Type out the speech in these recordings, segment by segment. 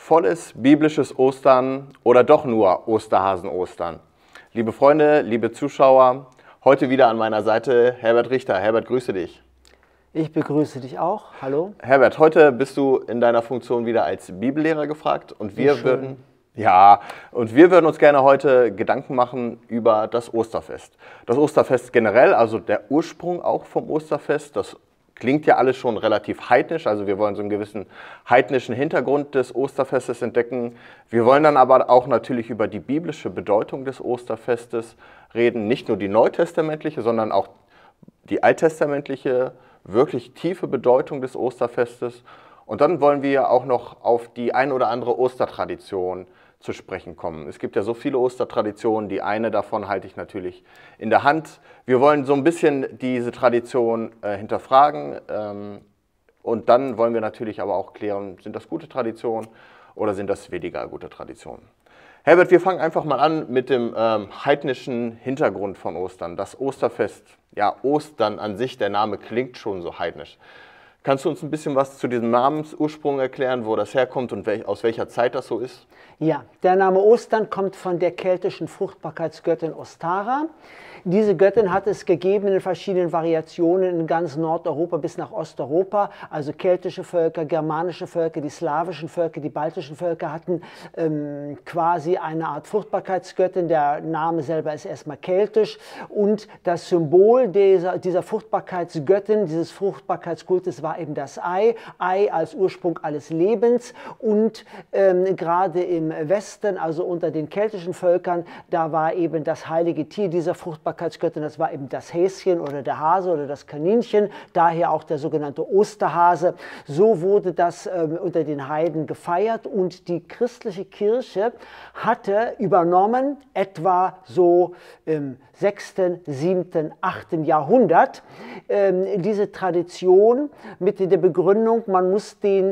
Volles biblisches Ostern oder doch nur Osterhasen-Ostern? Liebe Freunde, liebe Zuschauer, heute wieder an meiner Seite Herbert Richter. Herbert, grüße dich. Ich begrüße dich auch. Hallo. Herbert, heute bist du in deiner Funktion wieder als Bibellehrer gefragt und wir würden uns gerne heute Gedanken machen über das Osterfest. Das Osterfest generell, also der Ursprung auch vom Osterfest, das klingt ja alles schon relativ heidnisch, also wir wollen so einen gewissen heidnischen Hintergrund des Osterfestes entdecken. Wir wollen dann aber auch natürlich über die biblische Bedeutung des Osterfestes reden, nicht nur die neutestamentliche, sondern auch die alttestamentliche, wirklich tiefe Bedeutung des Osterfestes. Und dann wollen wir auch noch auf die ein oder andere Ostertradition zu sprechen kommen. Es gibt ja so viele Ostertraditionen, die eine davon halte ich natürlich in der Hand. Wir wollen so ein bisschen diese Tradition hinterfragen und dann wollen wir natürlich aber auch klären, sind das gute Traditionen oder sind das weniger gute Traditionen. Herbert, wir fangen einfach mal an mit dem heidnischen Hintergrund von Ostern. Das Osterfest, ja Ostern an sich, der Name klingt schon so heidnisch. Kannst du uns ein bisschen was zu diesem Namensursprung erklären, wo das herkommt und aus welcher Zeit das so ist? Ja, der Name Ostern kommt von der keltischen Fruchtbarkeitsgöttin Ostara. Diese Göttin hat es gegeben in verschiedenen Variationen in ganz Nordeuropa bis nach Osteuropa. Also keltische Völker, germanische Völker, die slawischen Völker, die baltischen Völker hatten quasi eine Art Fruchtbarkeitsgöttin. Der Name selber ist erstmal keltisch. Und das Symbol dieser Fruchtbarkeitsgöttin, dieses Fruchtbarkeitskultes war eben das Ei. Ei als Ursprung alles Lebens. Und gerade im Westen, also unter den keltischen Völkern, da war eben das heilige Tier dieser Fruchtbarkeitsgöttin, das war eben das Häschen oder der Hase oder das Kaninchen, daher auch der sogenannte Osterhase. So wurde das unter den Heiden gefeiert und die christliche Kirche hatte übernommen, etwa so im 6., 7., 8. Jahrhundert, diese Tradition mit der Begründung, man muss den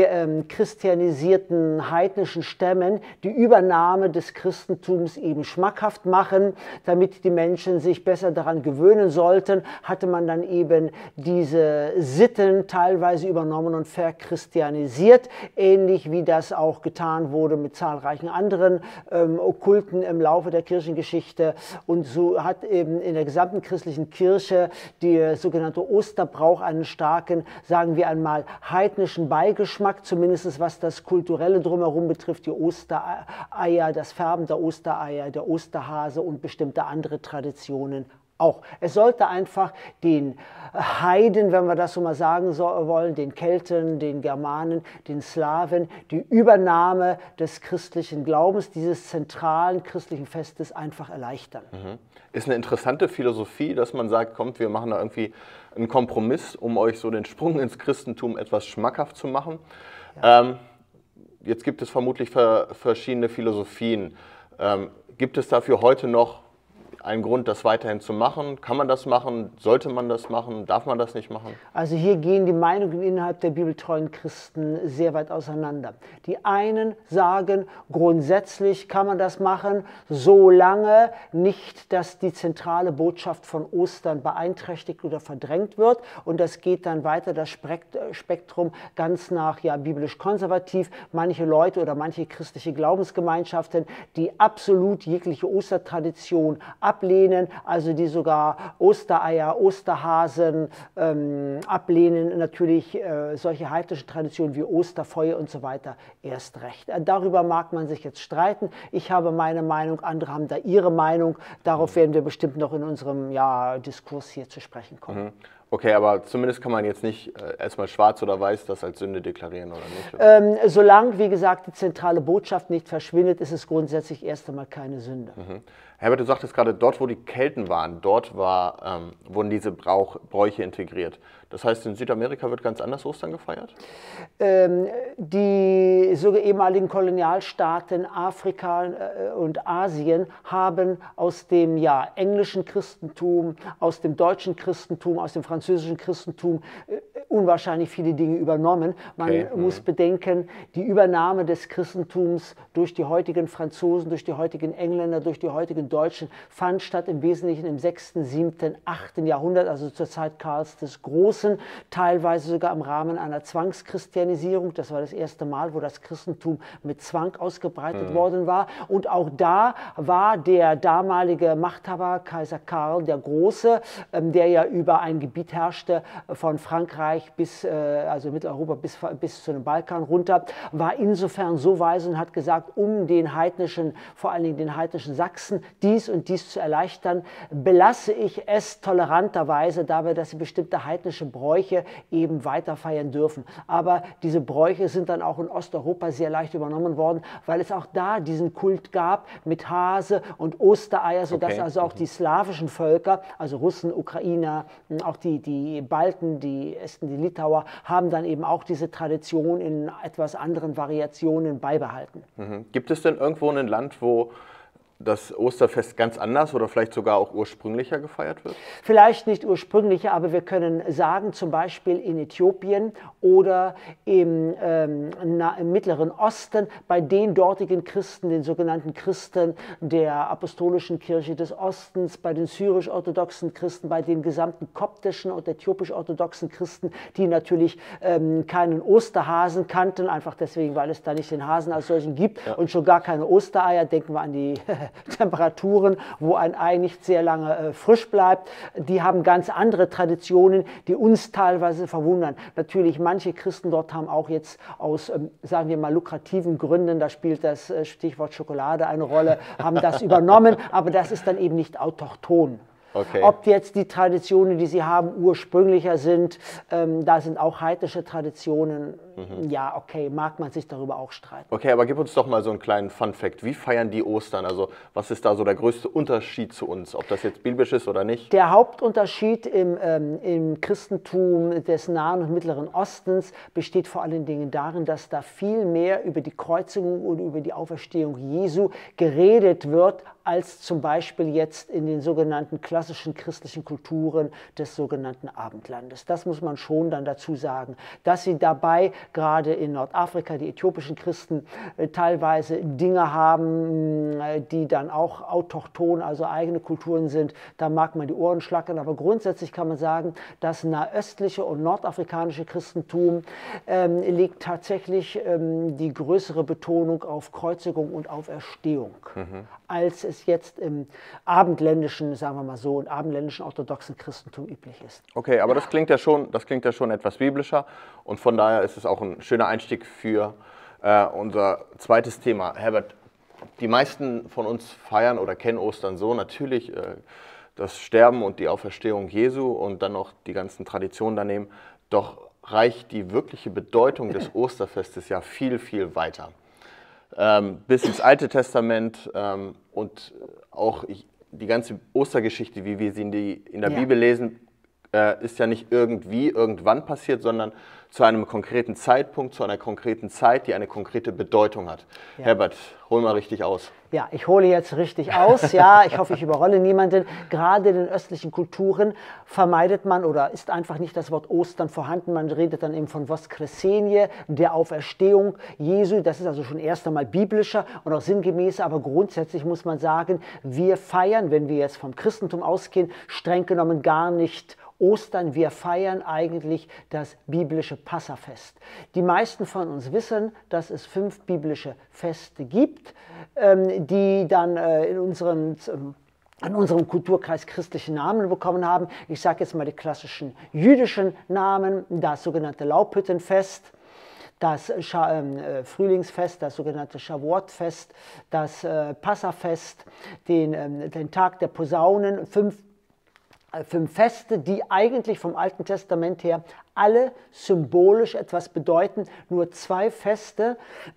christianisierten heidnischen Stämmen die Übernahme des Christentums eben schmackhaft machen, damit die Menschen sich besser daran gewöhnen sollten, hatte man dann eben diese Sitten teilweise übernommen und verchristianisiert, ähnlich wie das auch getan wurde mit zahlreichen anderen Okkulten im Laufe der Kirchengeschichte. Und so hat eben in der gesamten christlichen Kirche der sogenannte Osterbrauch einen starken, sagen wir einmal, heidnischen Beigeschmack, zumindest was das Kulturelle drumherum betrifft, die Ostereier, das Färben der Ostereier, der Osterhase und bestimmte andere Traditionen auch. Es sollte einfach den Heiden, wenn wir das so mal sagen wollen, den Kelten, den Germanen, den Slawen, die Übernahme des christlichen Glaubens, dieses zentralen christlichen Festes einfach erleichtern. Ist eine interessante Philosophie, dass man sagt, kommt, wir machen da irgendwie einen Kompromiss, um euch so den Sprung ins Christentum etwas schmackhaft zu machen. Ja. Jetzt gibt es vermutlich verschiedene Philosophien. Gibt es dafür heute noch einen Grund, das weiterhin zu machen? Kann man das machen? Sollte man das machen? Darf man das nicht machen? Also hier gehen die Meinungen innerhalb der bibeltreuen Christen sehr weit auseinander. Die einen sagen, grundsätzlich kann man das machen, solange nicht, dass die zentrale Botschaft von Ostern beeinträchtigt oder verdrängt wird. Und das geht dann weiter, das Spektrum ganz nach biblisch konservativ. Manche Leute oder manche christliche Glaubensgemeinschaften, die absolut jegliche Ostertradition ablehnen, also die sogar Ostereier, Osterhasen ablehnen, natürlich solche heidnischen Traditionen wie Osterfeuer und so weiter erst recht. Darüber mag man sich jetzt streiten. Ich habe meine Meinung, andere haben da ihre Meinung. Darauf werden wir bestimmt noch in unserem Diskurs hier zu sprechen kommen. Okay, aber zumindest kann man jetzt nicht erstmal schwarz oder weiß das als Sünde deklarieren, oder nicht? Oder? Solange, wie gesagt, die zentrale Botschaft nicht verschwindet, ist es grundsätzlich erst einmal keine Sünde. Herbert, du sagtest gerade, dort wo die Kelten waren, dort wurden diese Bräuche integriert. Das heißt, in Südamerika wird ganz anders Ostern gefeiert? Die ehemaligen Kolonialstaaten Afrika und Asien haben aus dem englischen Christentum, aus dem deutschen Christentum, aus dem französischen Christentum unwahrscheinlich viele Dinge übernommen. Man muss bedenken, die Übernahme des Christentums durch die heutigen Franzosen, durch die heutigen Engländer, durch die heutigen Deutschen fand statt im Wesentlichen im 6., 7., 8. Jahrhundert, also zur Zeit Karls des Großen. Russen, teilweise sogar im Rahmen einer Zwangschristianisierung. Das war das erste Mal, wo das Christentum mit Zwang ausgebreitet worden war. Und auch da war der damalige Machthaber, Kaiser Karl der Große, der ja über ein Gebiet herrschte, von Frankreich bis, also Mitteleuropa bis zu den Balkan runter, war insofern so weise und hat gesagt, um den heidnischen, vor allen Dingen den heidnischen Sachsen, dies und dies zu erleichtern, belasse ich es toleranterweise dabei, dass sie bestimmte heidnische Bräuche eben weiter feiern dürfen. Aber diese Bräuche sind dann auch in Osteuropa sehr leicht übernommen worden, weil es auch da diesen Kult gab mit Hase und Ostereier, sodass also auch die slawischen Völker, also Russen, Ukrainer, auch die Balten, die Esten, die Litauer, haben dann eben auch diese Tradition in etwas anderen Variationen beibehalten. Gibt es denn irgendwo ein Land, wo das Osterfest ganz anders oder vielleicht sogar auch ursprünglicher gefeiert wird? Vielleicht nicht ursprünglicher, aber wir können sagen, zum Beispiel in Äthiopien oder im Mittleren Osten, bei den dortigen Christen, den sogenannten Christen der Apostolischen Kirche des Ostens, bei den syrisch-orthodoxen Christen, bei den gesamten koptischen und äthiopisch-orthodoxen Christen, die natürlich keinen Osterhasen kannten, einfach deswegen, weil es da nicht den Hasen als solchen gibt und schon gar keine Ostereier. Denken wir an die Temperaturen, wo ein Ei nicht sehr lange frisch bleibt. Die haben ganz andere Traditionen, die uns teilweise verwundern. Natürlich, manche Christen dort haben auch jetzt aus, sagen wir mal, lukrativen Gründen, da spielt das Stichwort Schokolade eine Rolle, haben das übernommen, aber das ist dann eben nicht autochthon. Okay. Ob jetzt die Traditionen, die sie haben, ursprünglicher sind, da sind auch heidnische Traditionen, ja, okay, mag man sich darüber auch streiten. Okay, aber gib uns doch mal so einen kleinen Fun-Fact. Wie feiern die Ostern? Also was ist da so der größte Unterschied zu uns, ob das jetzt biblisch ist oder nicht? Der Hauptunterschied im Christentum des Nahen und Mittleren Ostens besteht vor allen Dingen darin, dass da viel mehr über die Kreuzigung und über die Auferstehung Jesu geredet wird, als zum Beispiel jetzt in den sogenannten klassischen christlichen Kulturen des sogenannten Abendlandes. Das muss man schon dann dazu sagen, dass sie dabei gerade in Nordafrika, die äthiopischen Christen, teilweise Dinge haben, die dann auch autochthon, also eigene Kulturen sind. Da mag man die Ohren schlackern, aber grundsätzlich kann man sagen, das nahöstliche und nordafrikanische Christentum legt tatsächlich die größere Betonung auf Kreuzigung und Auferstehung, als es jetzt im abendländischen, sagen wir mal so, im abendländischen orthodoxen Christentum üblich ist. Okay, aber das klingt ja schon etwas biblischer und von daher ist es auch ein schöner Einstieg für unser zweites Thema. Herbert, die meisten von uns feiern oder kennen Ostern so, natürlich das Sterben und die Auferstehung Jesu und dann noch die ganzen Traditionen daneben, doch reicht die wirkliche Bedeutung des Osterfestes ja viel, viel weiter. Bis ins Alte Testament und auch die ganze Ostergeschichte, wie wir sie in der Bibel lesen, ist ja nicht irgendwann passiert, sondern zu einem konkreten Zeitpunkt, zu einer konkreten Zeit, die eine konkrete Bedeutung hat. Ja. Herbert, hol mal richtig aus. Ja, ich hole jetzt richtig aus. Ja, ich hoffe, ich überrolle niemanden. Gerade in den östlichen Kulturen vermeidet man oder ist einfach nicht das Wort Ostern vorhanden. Man redet dann eben von Voskresenie, der Auferstehung Jesu. Das ist also schon erst einmal biblischer und auch sinngemäßer. Aber grundsätzlich muss man sagen, wir feiern, wenn wir jetzt vom Christentum ausgehen, streng genommen gar nicht Ostern, wir feiern eigentlich das biblische Passafest. Die meisten von uns wissen, dass es 5 biblische Feste gibt, die dann in unserem Kulturkreis christliche Namen bekommen haben. Ich sage jetzt mal die klassischen jüdischen Namen, das sogenannte Laubhüttenfest, das Frühlingsfest, das sogenannte Shavuot-Fest, das Passafest, den Tag der Posaunen, 5 Feste, die eigentlich vom Alten Testament her alle symbolisch etwas bedeuten. Nur 2 Feste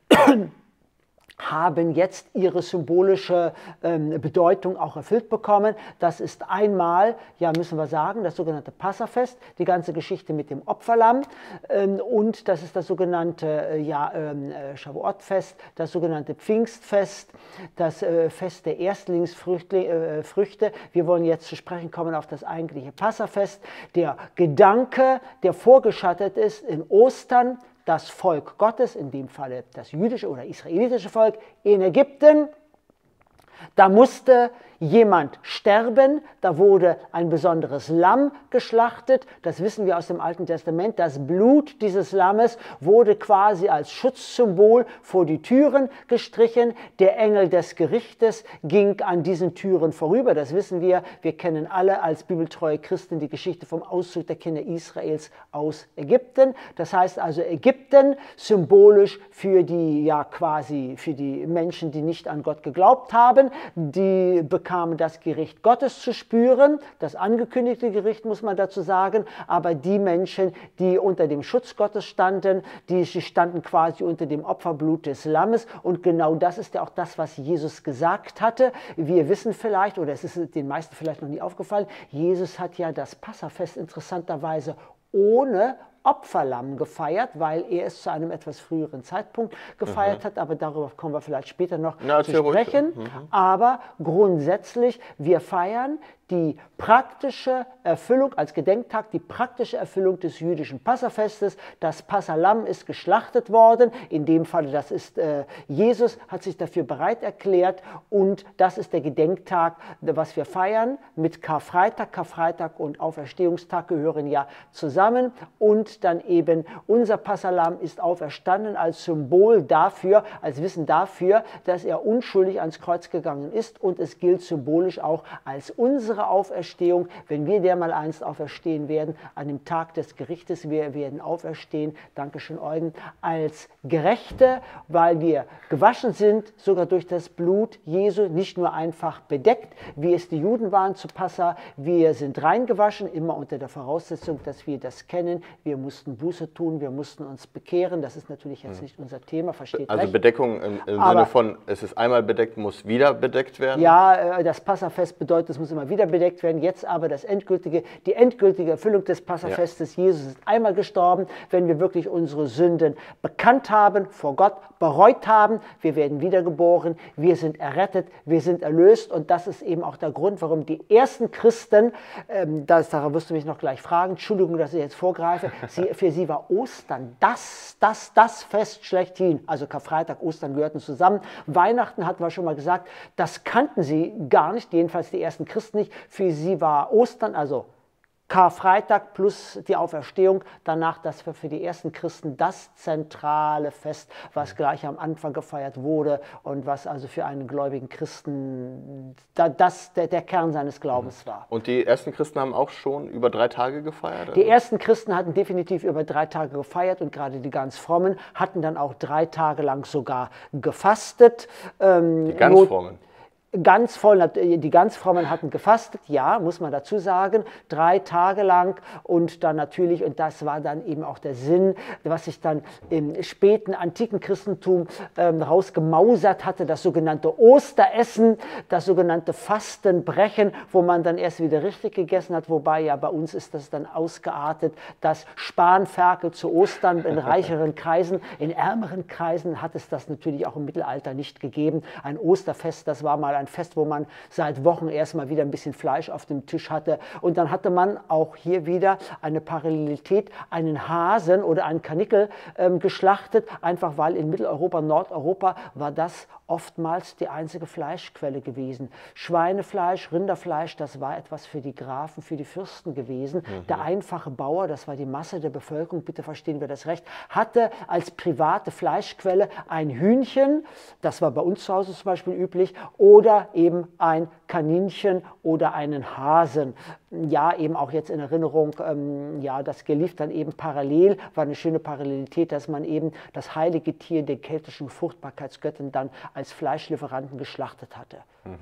haben jetzt ihre symbolische Bedeutung auch erfüllt bekommen. Das ist einmal, ja müssen wir sagen, das sogenannte Passafest, die ganze Geschichte mit dem Opferlamm und das ist das sogenannte Shavuot-Fest, das sogenannte Pfingstfest, das Fest der Erstlingsfrüchte. Wir wollen jetzt zu sprechen kommen auf das eigentliche Passafest. Der Gedanke, der vorgeschattet ist in Ostern, das Volk Gottes, in dem Falle das jüdische oder israelitische Volk in Ägypten, Da musste jemand sterben, da wurde ein besonderes Lamm geschlachtet, das wissen wir aus dem Alten Testament, das Blut dieses Lammes wurde quasi als Schutzsymbol vor die Türen gestrichen, der Engel des Gerichtes ging an diesen Türen vorüber, das wissen wir kennen alle als bibeltreue Christen die Geschichte vom Auszug der Kinder Israels aus Ägypten, das heißt also Ägypten symbolisch für die, ja quasi für die Menschen, die nicht an Gott geglaubt haben, die bekamen das Gericht Gottes zu spüren, das angekündigte Gericht muss man dazu sagen, aber die Menschen, die unter dem Schutz Gottes standen, die standen quasi unter dem Opferblut des Lammes und genau das ist ja auch das, was Jesus gesagt hatte. Wir wissen vielleicht, oder es ist den meisten vielleicht noch nie aufgefallen, Jesus hat ja das Passafest interessanterweise ohne Opferlamm gefeiert, weil er es zu einem etwas früheren Zeitpunkt gefeiert hat, aber darüber kommen wir vielleicht später noch zu sprechen. Aber grundsätzlich, wir feiern die praktische Erfüllung, als Gedenktag, die praktische Erfüllung des jüdischen Passafestes. Das Passalamm ist geschlachtet worden, in dem Fall, das ist Jesus, hat sich dafür bereit erklärt und das ist der Gedenktag, was wir feiern mit Karfreitag. Karfreitag und Auferstehungstag gehören ja zusammen und dann eben unser Passalamm ist auferstanden als Symbol dafür, als Wissen dafür, dass er unschuldig ans Kreuz gegangen ist und es gilt symbolisch auch als unsere Auferstehung, wenn wir dermaleinst auferstehen werden, an dem Tag des Gerichtes, wir werden auferstehen, Dankeschön Eugen, als Gerechte, weil wir gewaschen sind, sogar durch das Blut Jesu, nicht nur einfach bedeckt, wie es die Juden waren zu Passa, wir sind reingewaschen, immer unter der Voraussetzung, dass wir das kennen, wir mussten Buße tun, wir mussten uns bekehren, das ist natürlich jetzt nicht unser Thema, versteht Also recht. Bedeckung im Sinne von, es ist einmal bedeckt, muss wieder bedeckt werden? Ja, das Passafest bedeutet, es muss immer wieder bedeckt werden. Jetzt aber die endgültige Erfüllung des Passafestes. Ja. Jesus ist einmal gestorben, wenn wir wirklich unsere Sünden bekannt haben, vor Gott bereut haben. Wir werden wiedergeboren, wir sind errettet, wir sind erlöst. Und das ist eben auch der Grund, warum die ersten Christen, darauf wirst du mich noch gleich fragen, Entschuldigung, dass ich jetzt vorgreife, für sie war Ostern das Fest schlechthin. Also Karfreitag, Ostern gehörten zusammen. Weihnachten hatten wir schon mal gesagt, das kannten sie gar nicht, jedenfalls die ersten Christen nicht. Für sie war Ostern, also Karfreitag plus die Auferstehung, danach das war für die ersten Christen das zentrale Fest, was gleich am Anfang gefeiert wurde und was also für einen gläubigen Christen der Kern seines Glaubens war. Und die ersten Christen haben auch schon über 3 Tage gefeiert? Die ersten Christen hatten definitiv über 3 Tage gefeiert und gerade die ganz Frommen hatten dann auch 3 Tage lang sogar gefastet. Die ganz Frommen? Die ganz Frommen hatten gefastet, ja, muss man dazu sagen, 3 Tage lang und dann natürlich, und das war dann eben auch der Sinn, was sich dann im späten antiken Christentum rausgemausert hatte, das sogenannte Osteressen, das sogenannte Fastenbrechen, wo man dann erst wieder richtig gegessen hat, wobei ja bei uns ist das dann ausgeartet, das Spanferkel zu Ostern in reicheren Kreisen, in ärmeren Kreisen hat es das natürlich auch im Mittelalter nicht gegeben. Ein Osterfest, das war mal ein Fest, wo man seit Wochen erstmal wieder ein bisschen Fleisch auf dem Tisch hatte. Und dann hatte man auch hier wieder eine Parallelität, einen Hasen oder einen Karnickel geschlachtet, einfach weil in Mitteleuropa, Nordeuropa war das oftmals die einzige Fleischquelle gewesen. Schweinefleisch, Rinderfleisch, das war etwas für die Grafen, für die Fürsten gewesen. Der einfache Bauer, das war die Masse der Bevölkerung, bitte verstehen wir das recht, hatte als private Fleischquelle ein Hühnchen, das war bei uns zu Hause zum Beispiel üblich, oder eben ein Kaninchen oder einen Hasen. Ja, eben auch jetzt in Erinnerung, ja, das lief dann eben parallel, war eine schöne Parallelität, dass man eben das heilige Tier der keltischen Fruchtbarkeitsgöttin dann als Fleischlieferanten geschlachtet hatte.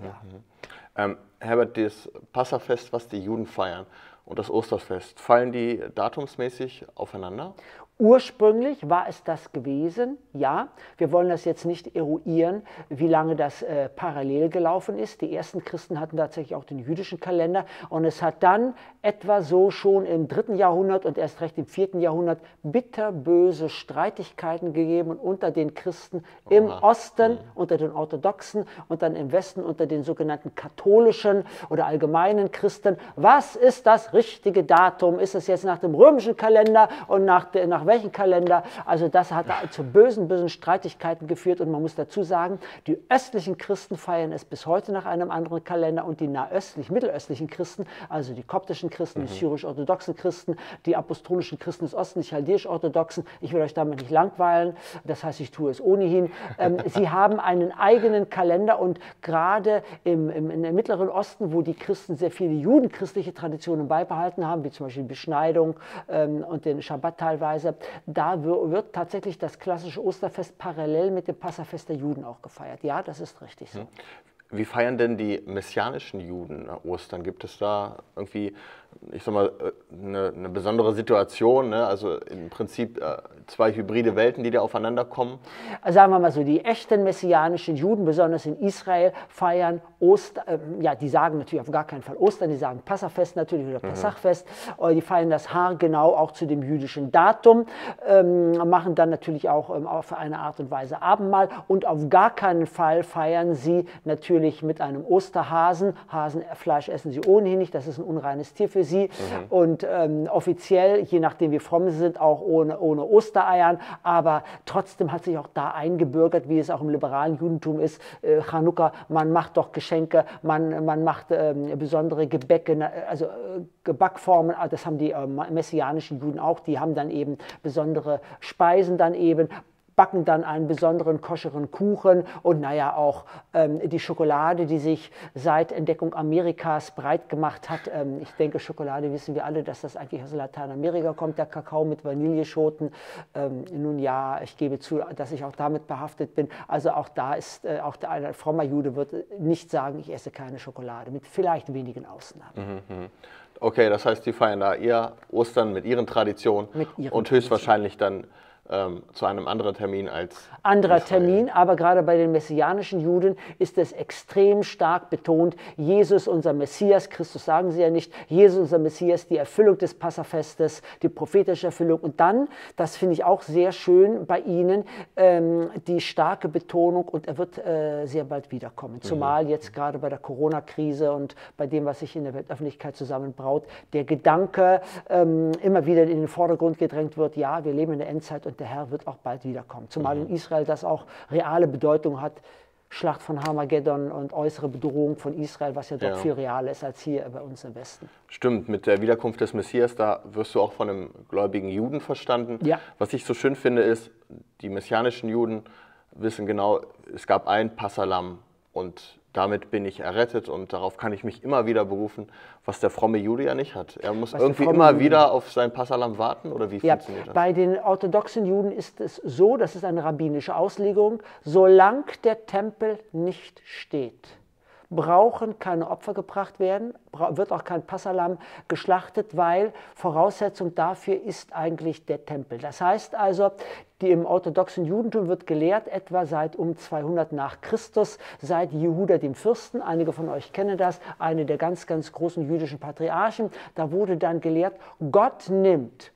Herbert, das Passafest, was die Juden feiern, und das Osterfest, fallen die datumsmäßig aufeinander? Ursprünglich war es das gewesen, ja. Wir wollen das jetzt nicht eruieren, wie lange das parallel gelaufen ist. Die ersten Christen hatten tatsächlich auch den jüdischen Kalender und es hat dann etwa so schon im 3. Jahrhundert und erst recht im 4. Jahrhundert bitterböse Streitigkeiten gegeben unter den Christen im Osten, unter den Orthodoxen und dann im Westen unter den sogenannten katholischen oder allgemeinen Christen. Was ist das richtige Datum? Ist es jetzt nach dem römischen Kalender und nach nach welchem Kalender. Also das hat zu bösen Streitigkeiten geführt und man muss dazu sagen, die östlichen Christen feiern es bis heute nach einem anderen Kalender und die mittelöstlichen Christen, also die koptischen Christen, die syrisch-orthodoxen Christen, die apostolischen Christen des Ostens, die chaldäisch-orthodoxen, ich will euch damit nicht langweilen, das heißt, ich tue es ohnehin. Sie haben einen eigenen Kalender und gerade im Mittleren Osten, wo die Christen sehr viele judenchristliche Traditionen beibehalten haben, wie zum Beispiel die Beschneidung und den Schabbat teilweise, da wird tatsächlich das klassische Osterfest parallel mit dem Passafest der Juden auch gefeiert. Ja, das ist richtig so. Wie feiern denn die messianischen Juden Ostern? Gibt es da irgendwie, ich sag mal, eine besondere Situation, ne? Also im Prinzip zwei hybride Welten, die da aufeinander kommen? Also sagen wir mal so, die echten messianischen Juden, besonders in Israel, feiern Ostern, ja, die sagen natürlich auf gar keinen Fall Ostern, die sagen Passafest natürlich oder Passachfest, die feiern das haargenau auch zu dem jüdischen Datum, machen dann natürlich auch auf eine Art und Weise Abendmahl und auf gar keinen Fall feiern sie natürlich mit einem Osterhasen. Hasenfleisch essen sie ohnehin nicht, das ist ein unreines Tier für sie. Und offiziell, je nachdem wie fromm sie sind, auch ohne Ostereiern. Aber trotzdem hat sich auch da eingebürgert, wie es auch im liberalen Judentum ist, Chanukka, man macht doch Geschenke, man macht besondere Gebäcke, also Gebackformen, das haben die messianischen Juden auch, die haben dann eben besondere Speisen dann eben, backen dann einen besonderen koscheren Kuchen und naja auch die Schokolade, die sich seit Entdeckung Amerikas breit gemacht hat. Ich denke, Schokolade wissen wir alle, dass das eigentlich aus Lateinamerika kommt, der Kakao mit Vanilleschoten. Nun ja, ich gebe zu, dass ich auch damit behaftet bin. Also auch da ist, auch ein frommer Jude wird nicht sagen, ich esse keine Schokolade, mit vielleicht wenigen Ausnahmen. Okay, das heißt, die feiern da ihr Ostern mit ihren Traditionen und höchstwahrscheinlich dann zu einem anderen Termin als anderer Israel. Termin, aber gerade bei den messianischen Juden ist es extrem stark betont, Jesus, unser Messias, Christus sagen sie ja nicht, Jesus, unser Messias, die Erfüllung des Passafestes, die prophetische Erfüllung und dann, das finde ich auch sehr schön bei ihnen, die starke Betonung und er wird sehr bald wiederkommen, zumal jetzt gerade bei der Corona-Krise und bei dem, was sich in der Weltöffentlichkeit zusammenbraut, der Gedanke immer wieder in den Vordergrund gedrängt wird, ja, wir leben in der Endzeit und der Herr wird auch bald wiederkommen. Zumal in Israel das auch reale Bedeutung hat, Schlacht von Armageddon und äußere Bedrohung von Israel, was ja doch viel realer ist als hier bei uns im Westen. Stimmt, mit der Wiederkunft des Messias, da wirst du auch von einem gläubigen Juden verstanden. Ja. Was ich so schön finde, ist, die messianischen Juden wissen genau, es gab ein Passahlamm und damit bin ich errettet und darauf kann ich mich immer wieder berufen, was der fromme Jude ja nicht hat. Er muss irgendwie immer wieder auf sein Passahlamm warten oder wie funktioniert das? Bei den orthodoxen Juden ist es so, das ist eine rabbinische Auslegung, solange der Tempel nicht steht, brauchen keine Opfer gebracht werden, wird auch kein Passahlamm geschlachtet, weil Voraussetzung dafür ist eigentlich der Tempel. Das heißt also, im orthodoxen Judentum wird gelehrt, etwa seit um 200 nach Christus, seit Jehuda dem Fürsten, einige von euch kennen das, eine der ganz, ganz großen jüdischen Patriarchen, da wurde dann gelehrt, Gott nimmt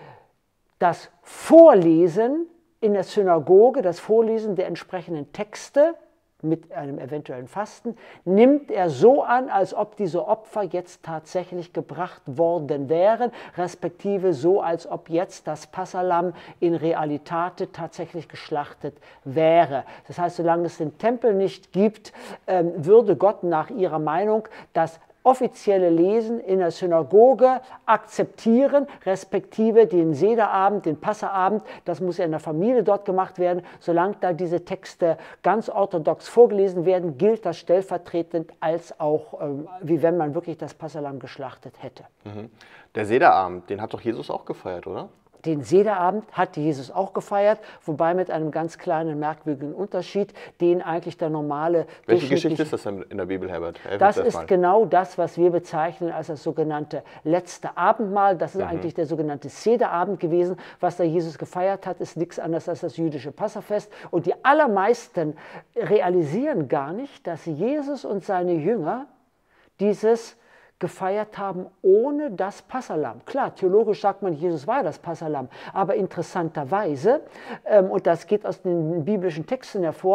das Vorlesen in der Synagoge, das Vorlesen der entsprechenden Texte, mit einem eventuellen Fasten, nimmt er so an, als ob diese Opfer jetzt tatsächlich gebracht worden wären, respektive so, als ob jetzt das Passahlamm in Realitate tatsächlich geschlachtet wäre. Das heißt, solange es den Tempel nicht gibt, würde Gott nach ihrer Meinung das offizielle Lesen in der Synagoge akzeptieren, respektive den Sederabend, den Passaabend, das muss ja in der Familie dort gemacht werden. Solange da diese Texte ganz orthodox vorgelesen werden, gilt das stellvertretend als auch, wie wenn man wirklich das Passahlamm geschlachtet hätte. Der Sederabend, den hat doch Jesus auch gefeiert, oder? Den Sederabend hat Jesus auch gefeiert, wobei mit einem ganz kleinen, merkwürdigen Unterschied, den eigentlich der normale... Welche Geschichte ist das denn in der Bibel, Herbert? Das ist genau das, was wir bezeichnen als das sogenannte letzte Abendmahl. Das ist eigentlich der sogenannte Sederabend gewesen. Was da Jesus gefeiert hat, ist nichts anderes als das jüdische Passafest. Und die allermeisten realisieren gar nicht, dass Jesus und seine Jünger dieses gefeiert haben ohne das Passahlamm. Klar, theologisch sagt man, Jesus war das Passahlamm, aber interessanterweise, und das geht aus den biblischen Texten hervor,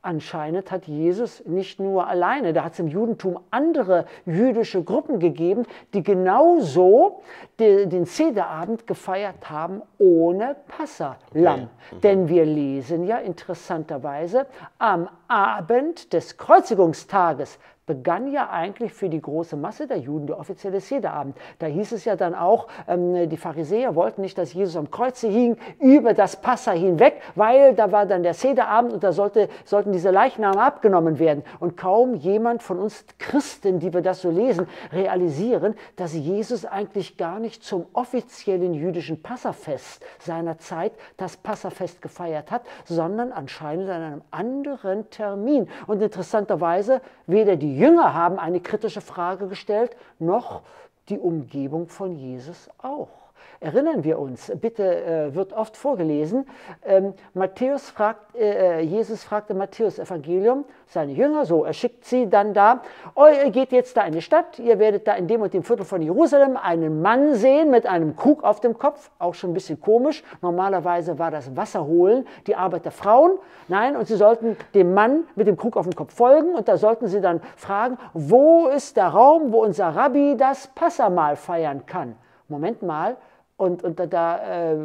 Anscheinend hat Jesus nicht nur alleine, da hat es im Judentum andere jüdische Gruppen gegeben, die genauso den Sederabend gefeiert haben ohne Passalamm. Okay. Denn wir lesen ja interessanterweise, am Abend des Kreuzigungstages begann ja eigentlich für die große Masse der Juden der offizielle Sederabend. Da hieß es ja dann auch, die Pharisäer wollten nicht, dass Jesus am Kreuze hing, über das Passa hinweg, weil da war dann der Sederabend und da sollten diese Leichname abgenommen werden. Und kaum jemand von uns Christen, die wir das so lesen, realisieren, dass Jesus eigentlich gar nicht zum offiziellen jüdischen Passafest seiner Zeit das Passafest gefeiert hat, sondern anscheinend an einem anderen Termin. Und interessanterweise, weder die Jünger haben eine kritische Frage gestellt, noch die Umgebung von Jesus auch. Erinnern wir uns, bitte, wird oft vorgelesen, Jesus fragt im Matthäus-Evangelium seine Jünger, so, er schickt sie dann da, ihr geht jetzt da in die Stadt, ihr werdet da in dem und dem Viertel von Jerusalem einen Mann sehen mit einem Krug auf dem Kopf, auch schon ein bisschen komisch, normalerweise war das Wasser holen, die Arbeit der Frauen, nein, und sie sollten dem Mann mit dem Krug auf dem Kopf folgen und da sollten sie dann fragen, wo ist der Raum, wo unser Rabbi das Passamahl feiern kann? Moment mal, und da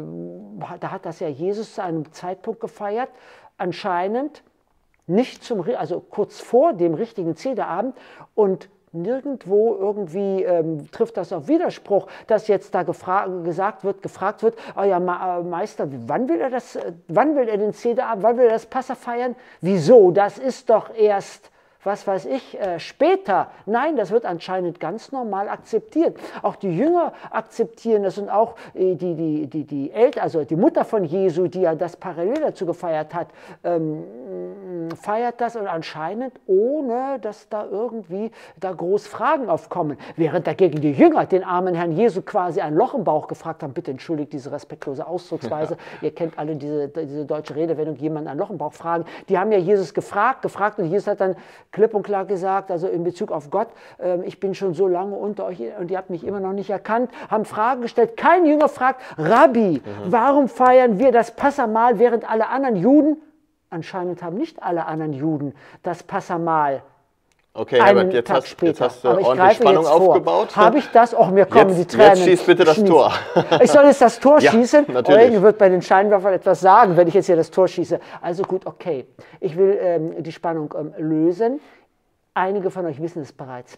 hat das ja Jesus zu einem Zeitpunkt gefeiert, anscheinend nicht also kurz vor dem richtigen Sederabend und nirgendwo irgendwie trifft das auf Widerspruch, dass jetzt da gefragt wird, oh ja, Meister, wann will er den Sederabend, wann will er das Passa feiern? Wieso? Das ist doch erst, was weiß ich, später. Nein, das wird anscheinend ganz normal akzeptiert. Auch die Jünger akzeptieren das und auch die Eltern, also die Mutter von Jesu, die ja das parallel dazu gefeiert hat, feiert das und anscheinend ohne, dass da irgendwie da groß Fragen aufkommen. Während dagegen die Jünger den armen Herrn Jesu quasi ein Loch im Bauch gefragt haben, bitte entschuldigt diese respektlose Ausdrucksweise, ihr kennt alle diese deutsche Redewendung, jemanden ein Loch im Bauch fragen, die haben ja Jesus gefragt und Jesus hat dann klipp und klar gesagt, also in Bezug auf Gott, ich bin schon so lange unter euch und ihr habt mich immer noch nicht erkannt, haben Fragen gestellt. Kein Jünger fragt, Rabbi, warum feiern wir das Passamahl, während alle anderen Juden, anscheinend haben nicht alle anderen Juden das Passamahl. Okay, Herbert, jetzt hast du ordentlich Spannung aufgebaut. Habe ich das? Och, mir kommen die Tränen. Jetzt schieß bitte das Tor. Ich soll jetzt das Tor schießen? Natürlich. Eugen wird bei den Scheinwerfern etwas sagen, wenn ich jetzt hier das Tor schieße. Also gut, okay. Ich will die Spannung lösen. Einige von euch wissen es bereits.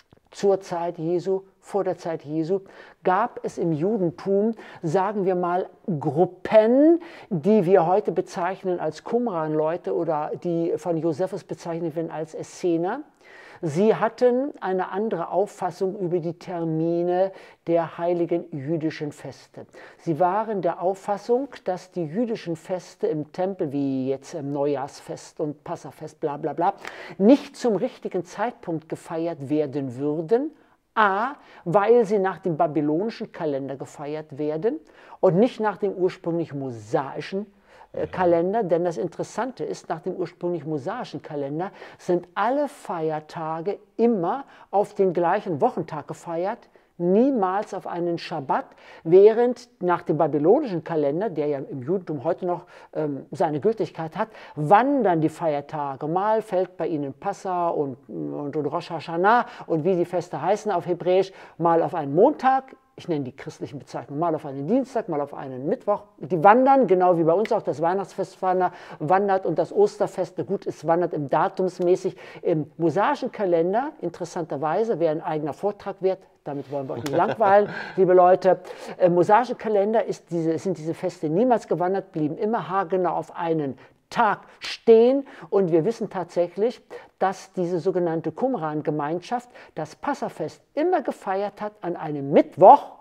Zur Zeit Jesu, vor der Zeit Jesu, gab es im Judentum, sagen wir mal, Gruppen, die wir heute bezeichnen als Qumran-Leute oder die von Josephus bezeichnet werden als Essener. Sie hatten eine andere Auffassung über die Termine der heiligen jüdischen Feste. Sie waren der Auffassung, dass die jüdischen Feste im Tempel, wie jetzt im Neujahrsfest und Passafest, bla bla bla, nicht zum richtigen Zeitpunkt gefeiert werden würden. A, weil sie nach dem babylonischen Kalender gefeiert werden und nicht nach dem ursprünglich mosaischen Kalender, denn das Interessante ist, nach dem ursprünglich mosaischen Kalender sind alle Feiertage immer auf den gleichen Wochentag gefeiert, niemals auf einen Schabbat, während nach dem babylonischen Kalender, der ja im Judentum heute noch seine Gültigkeit hat, wandern die Feiertage. Mal fällt bei ihnen Passa und Rosh Hashanah und wie die Feste heißen auf Hebräisch, mal auf einen Montag. Ich nenne die christlichen Bezeichnungen, mal auf einen Dienstag, mal auf einen Mittwoch. Die wandern, genau wie bei uns auch das Weihnachtsfest wandert und das Osterfest, gut, es wandert im datumsmäßig. Im mosaischen Kalender, interessanterweise, wäre ein eigener Vortrag wert, damit wollen wir euch nicht langweilen, liebe Leute. Im mosaischen Kalender sind diese Feste niemals gewandert, blieben immer haargenau auf einen Tag stehen und wir wissen tatsächlich, dass diese sogenannte Qumran-Gemeinschaft das Passafest immer gefeiert hat an einem Mittwoch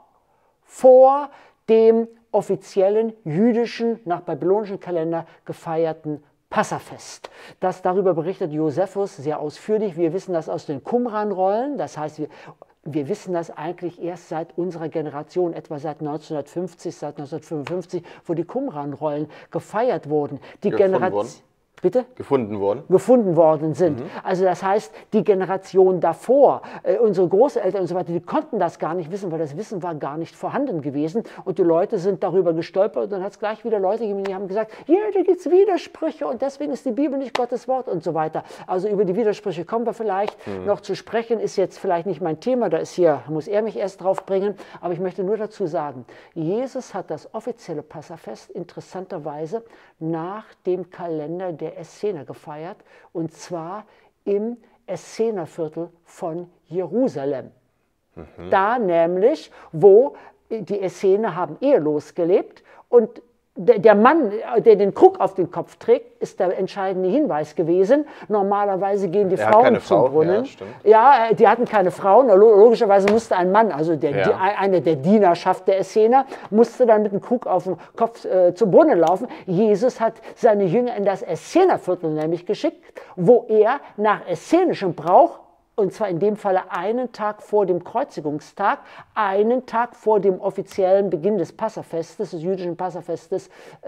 vor dem offiziellen jüdischen, nach babylonischen Kalender gefeierten Passafest. Darüber berichtet Josephus sehr ausführlich. Wir wissen das aus den Qumran-Rollen, das heißt, wir wissen das eigentlich erst seit unserer Generation, etwa seit 1950, seit 1955, wo die Qumran-Rollen gefeiert wurden. Bitte? Gefunden worden sind. Also das heißt, die Generation davor, unsere Großeltern und so weiter, die konnten das gar nicht wissen, weil das Wissen war gar nicht vorhanden gewesen. Und die Leute sind darüber gestolpert und dann hat es gleich wieder Leute gegeben, die haben gesagt, ja, da gibt es Widersprüche und deswegen ist die Bibel nicht Gottes Wort und so weiter. Also über die Widersprüche kommen wir vielleicht noch zu sprechen, ist jetzt vielleicht nicht mein Thema, muss er mich erst drauf bringen, aber ich möchte nur dazu sagen, Jesus hat das offizielle Passafest interessanterweise nach dem Kalender der Essener gefeiert, und zwar im Essenerviertel von Jerusalem. Da nämlich, wo die Essener haben ehelos gelebt und der Mann, der den Krug auf den Kopf trägt, ist der entscheidende Hinweis gewesen. Normalerweise gehen die Frauen zum Brunnen. Ja, die hatten keine Frauen. Logischerweise musste ein Mann, also eine der Dienerschaft der Essener, musste dann mit dem Krug auf dem Kopf zum Brunnen laufen. Jesus hat seine Jünger in das Essenerviertel nämlich geschickt, wo er nach essenischem Brauch, und zwar in dem Falle einen Tag vor dem Kreuzigungstag, einen Tag vor dem offiziellen Beginn des Passafestes, des jüdischen Passafestes,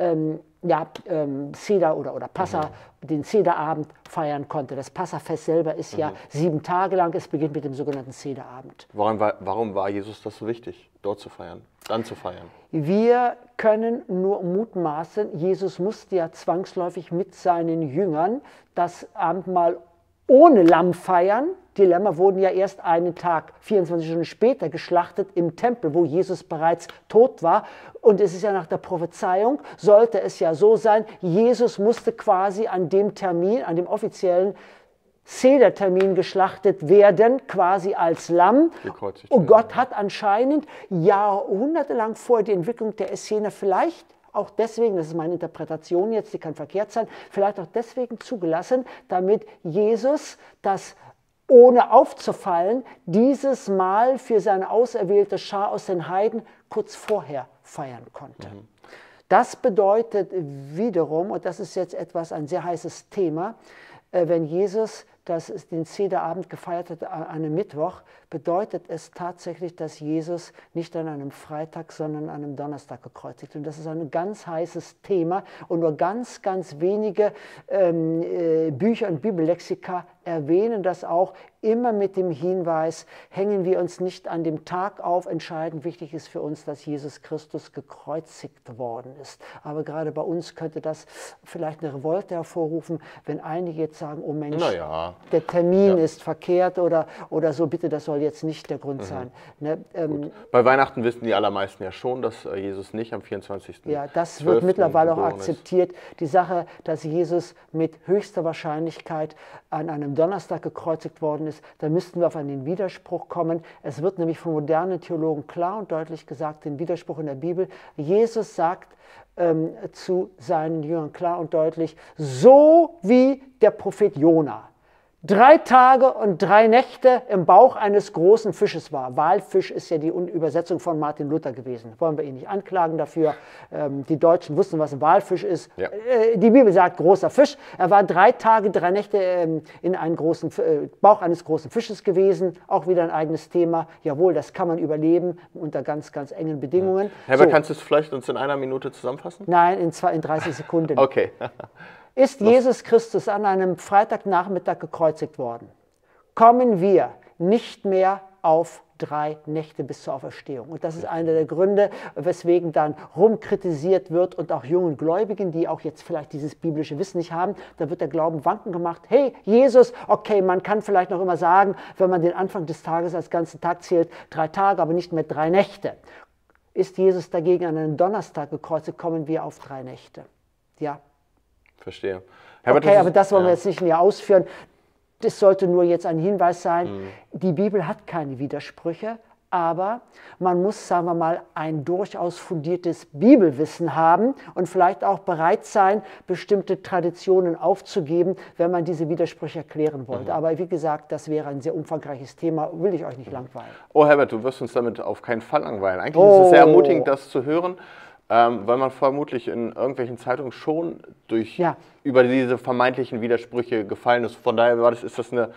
Seder oder Passa, den Sederabend feiern konnte. Das Passafest selber ist ja 7 Tage lang, es beginnt mit dem sogenannten Sederabend. Warum war Jesus das so wichtig, dort zu feiern, dann zu feiern? Wir können nur mutmaßen, Jesus musste ja zwangsläufig mit seinen Jüngern das Abendmahl ohne Lamm feiern. Die Lämmer wurden ja erst einen Tag, 24 Stunden später geschlachtet im Tempel, wo Jesus bereits tot war. Und es ist ja nach der Prophezeiung, sollte es ja so sein, Jesus musste quasi an dem Termin, an dem offiziellen Sedertermin geschlachtet werden, quasi als Lamm. Und Gott hat anscheinend jahrhundertelang vor der Entwicklung der Essener vielleicht auch deswegen, das ist meine Interpretation jetzt, die kann verkehrt sein, vielleicht auch deswegen zugelassen, damit Jesus das, ohne aufzufallen, dieses Mal für seine auserwählte Schar aus den Heiden kurz vorher feiern konnte. Das bedeutet wiederum, und das ist jetzt ein sehr heißes Thema, wenn Jesus den Sederabend gefeiert hat an einem Mittwoch, bedeutet es tatsächlich, dass Jesus nicht an einem Freitag, sondern an einem Donnerstag gekreuzigt wird. Und das ist ein ganz heißes Thema und nur ganz wenige Bücher und Bibellexika erwähnen das auch, immer mit dem Hinweis, hängen wir uns nicht an dem Tag auf, entscheidend wichtig ist für uns, dass Jesus Christus gekreuzigt worden ist. Aber gerade bei uns könnte das vielleicht eine Revolte hervorrufen, wenn einige jetzt sagen, oh Mensch, der Termin ist verkehrt oder so, bitte, das soll jetzt nicht der Grund sein. Ne? Bei Weihnachten wissen die allermeisten ja schon, dass Jesus nicht am 24. Ja, das wird mittlerweile auch akzeptiert. Die Sache, dass Jesus mit höchster Wahrscheinlichkeit an einem Donnerstag gekreuzigt worden ist, da müssten wir auf einen Widerspruch kommen. Es wird nämlich von modernen Theologen klar und deutlich gesagt, den Widerspruch in der Bibel. Jesus sagt zu seinen Jüngern klar und deutlich, so wie der Prophet Jona 3 Tage und 3 Nächte im Bauch eines großen Fisches war. Walfisch ist ja die Übersetzung von Martin Luther gewesen. Wollen wir ihn nicht anklagen dafür. Die Deutschen wussten, was ein Walfisch ist. Ja. Die Bibel sagt großer Fisch. Er war 3 Tage, 3 Nächte in einem großen Bauch eines großen Fisches gewesen. Auch wieder ein eigenes Thema. Jawohl, das kann man überleben unter ganz engen Bedingungen. Herbert, kannst du es vielleicht uns in einer Minute zusammenfassen? Nein, in 30 Sekunden. Okay. Ist Jesus Christus an einem Freitagnachmittag gekreuzigt worden, kommen wir nicht mehr auf 3 Nächte bis zur Auferstehung. Und das ist einer der Gründe, weswegen dann rumkritisiert wird und auch jungen Gläubigen, die auch jetzt vielleicht dieses biblische Wissen nicht haben, da wird der Glauben wanken gemacht. Hey, Jesus, okay, man kann vielleicht noch immer sagen, wenn man den Anfang des Tages als ganzen Tag zählt, 3 Tage, aber nicht mehr 3 Nächte. Ist Jesus dagegen an einem Donnerstag gekreuzigt, kommen wir auf 3 Nächte. Ja. Verstehe. Herbert, okay, aber das wollen wir jetzt nicht mehr ausführen. Das sollte nur jetzt ein Hinweis sein. Die Bibel hat keine Widersprüche, aber man muss, sagen wir mal, ein durchaus fundiertes Bibelwissen haben und vielleicht auch bereit sein, bestimmte Traditionen aufzugeben, wenn man diese Widersprüche erklären wollte. Aber wie gesagt, das wäre ein sehr umfangreiches Thema, will ich euch nicht langweilen. Oh Herbert, du wirst uns damit auf keinen Fall langweilen. Eigentlich ist es sehr ermutigend, das zu hören. Weil man vermutlich in irgendwelchen Zeitungen schon über diese vermeintlichen Widersprüche gefallen ist. Von daher ist das eine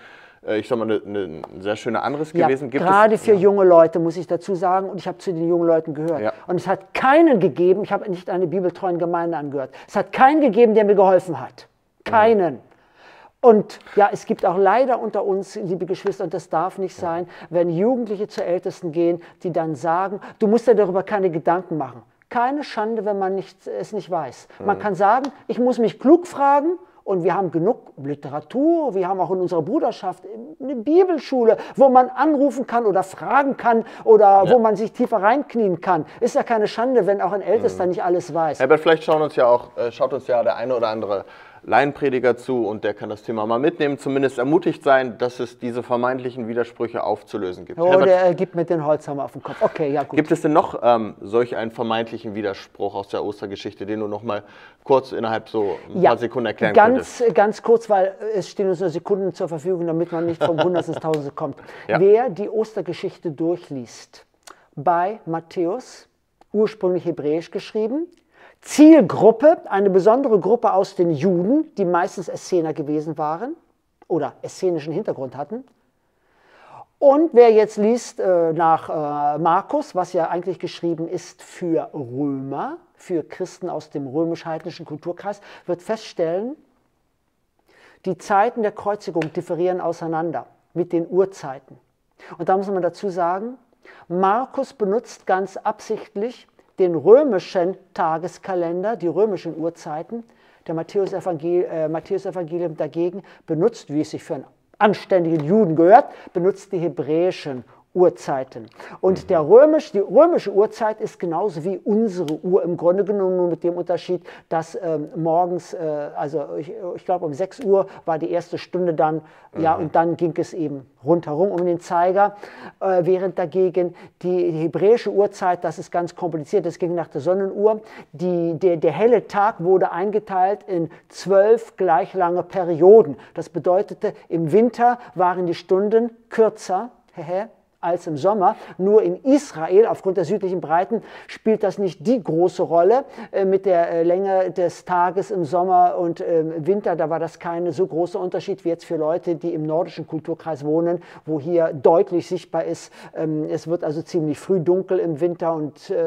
sehr schöner Anriss gewesen. Gerade für junge Leute, muss ich dazu sagen, und ich habe zu den jungen Leuten gehört. Ja. Und es hat keinen gegeben, ich habe nicht eine bibeltreuen Gemeinde angehört, es hat keinen gegeben, der mir geholfen hat. Keinen. Und ja, es gibt auch leider unter uns, liebe Geschwister, und das darf nicht sein, wenn Jugendliche zu Ältesten gehen, die dann sagen, du musst dir darüber keine Gedanken machen. Keine Schande, wenn man es nicht weiß. Man kann sagen, ich muss mich klug fragen. Und wir haben genug Literatur, wir haben auch in unserer Bruderschaft eine Bibelschule, wo man anrufen kann oder fragen kann oder wo man sich tiefer reinknien kann. Ist ja keine Schande, wenn auch ein Ältester nicht alles weiß. Herbert, vielleicht schaut uns ja der eine oder andere Laienprediger zu und der kann das Thema mal mitnehmen, zumindest ermutigt sein, dass es diese vermeintlichen Widersprüche aufzulösen gibt. Oh, Herbert, der gibt mir den Holzhammer auf den Kopf. Okay, ja gut. Gibt es denn noch solch einen vermeintlichen Widerspruch aus der Ostergeschichte, den du noch mal kurz innerhalb so ein paar Sekunden erklären könntest? Ganz kurz, weil es stehen uns nur Sekunden zur Verfügung, damit man nicht vom Hundertsten ins Tausendste kommt. Ja. Wer die Ostergeschichte durchliest, bei Matthäus, ursprünglich hebräisch geschrieben, Zielgruppe, eine besondere Gruppe aus den Juden, die meistens Essener gewesen waren oder essenischen Hintergrund hatten. Und wer jetzt liest nach Markus, was ja eigentlich geschrieben ist für Römer, für Christen aus dem römisch-heidnischen Kulturkreis, wird feststellen, die Zeiten der Kreuzigung differieren auseinander mit den Uhrzeiten. Und da muss man dazu sagen, Markus benutzt ganz absichtlich den römischen Tageskalender, die römischen Uhrzeiten. Der Matthäus-Evangelium dagegen benutzt, wie es sich für einen anständigen Juden gehört, benutzt die hebräischen Uhrzeiten. Und die römische Uhrzeit ist genauso wie unsere Uhr im Grunde genommen, nur mit dem Unterschied, dass morgens, ich glaube um 6 Uhr war die erste Stunde dann, ja, und dann ging es eben rundherum um den Zeiger, während dagegen die hebräische Uhrzeit, das ist ganz kompliziert, das ging nach der Sonnenuhr, der helle Tag wurde eingeteilt in 12 gleich lange Perioden. Das bedeutete, im Winter waren die Stunden kürzer, als im Sommer. Nur in Israel, aufgrund der südlichen Breiten, spielt das nicht die große Rolle mit der Länge des Tages im Sommer und im Winter. Da war das kein so großer Unterschied wie jetzt für Leute, die im nordischen Kulturkreis wohnen, wo hier deutlich sichtbar ist, es wird also ziemlich früh dunkel im Winter